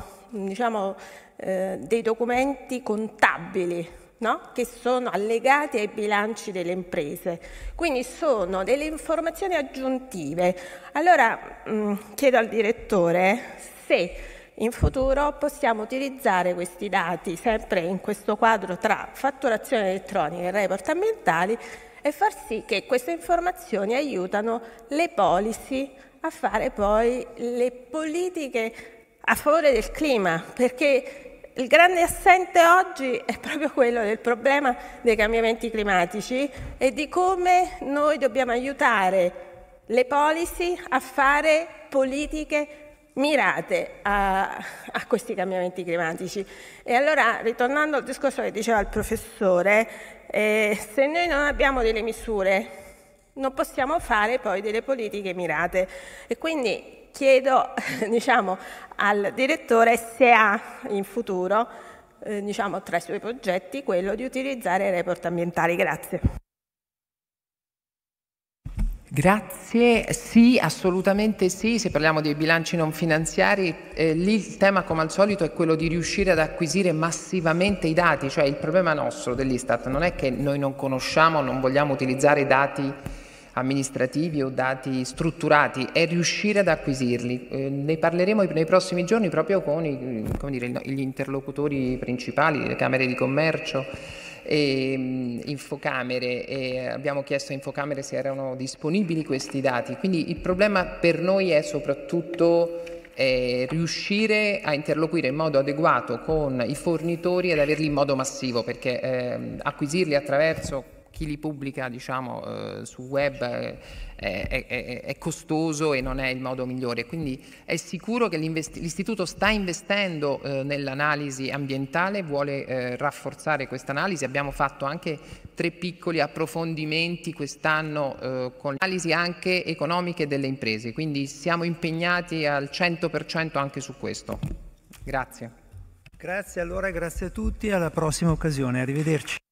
dei documenti contabili, no? Che sono allegati ai bilanci delle imprese, quindi sono delle informazioni aggiuntive. Allora chiedo al direttore se in futuro possiamo utilizzare questi dati sempre in questo quadro tra fatturazione elettronica e report ambientali, e far sì che queste informazioni aiutano le policy a fare poi le politiche a favore del clima, perché il grande assente oggi è proprio quello del problema dei cambiamenti climatici e di come noi dobbiamo aiutare le policy a fare politiche mirate a questi cambiamenti climatici. E allora, ritornando al discorso che diceva il professore, se noi non abbiamo delle misure non possiamo fare poi delle politiche mirate, e quindi chiedo al direttore se ha in futuro tra i suoi progetti quello di utilizzare report ambientali. Grazie. Grazie, sì, assolutamente sì. Se parliamo dei bilanci non finanziari, lì il tema come al solito è quello di riuscire ad acquisire massivamente i dati, cioè il problema nostro dell'Istat non è che noi non conosciamo, non vogliamo utilizzare dati amministrativi o dati strutturati, è riuscire ad acquisirli. Ne parleremo nei prossimi giorni proprio con gli interlocutori principali, le Camere di Commercio e Infocamere, e abbiamo chiesto a Infocamere se erano disponibili questi dati. Quindi il problema per noi è soprattutto riuscire a interloquire in modo adeguato con i fornitori ed averli in modo massivo, perché acquisirli attraverso chi li pubblica, diciamo, su web è costoso e non è il modo migliore. Quindi è sicuro che l'Istituto sta investendo nell'analisi ambientale, vuole rafforzare questa analisi. Abbiamo fatto anche 3 piccoli approfondimenti quest'anno con analisi anche economiche delle imprese, quindi siamo impegnati al 100% anche su questo. Grazie. Grazie allora, grazie a tutti, alla prossima occasione, arrivederci.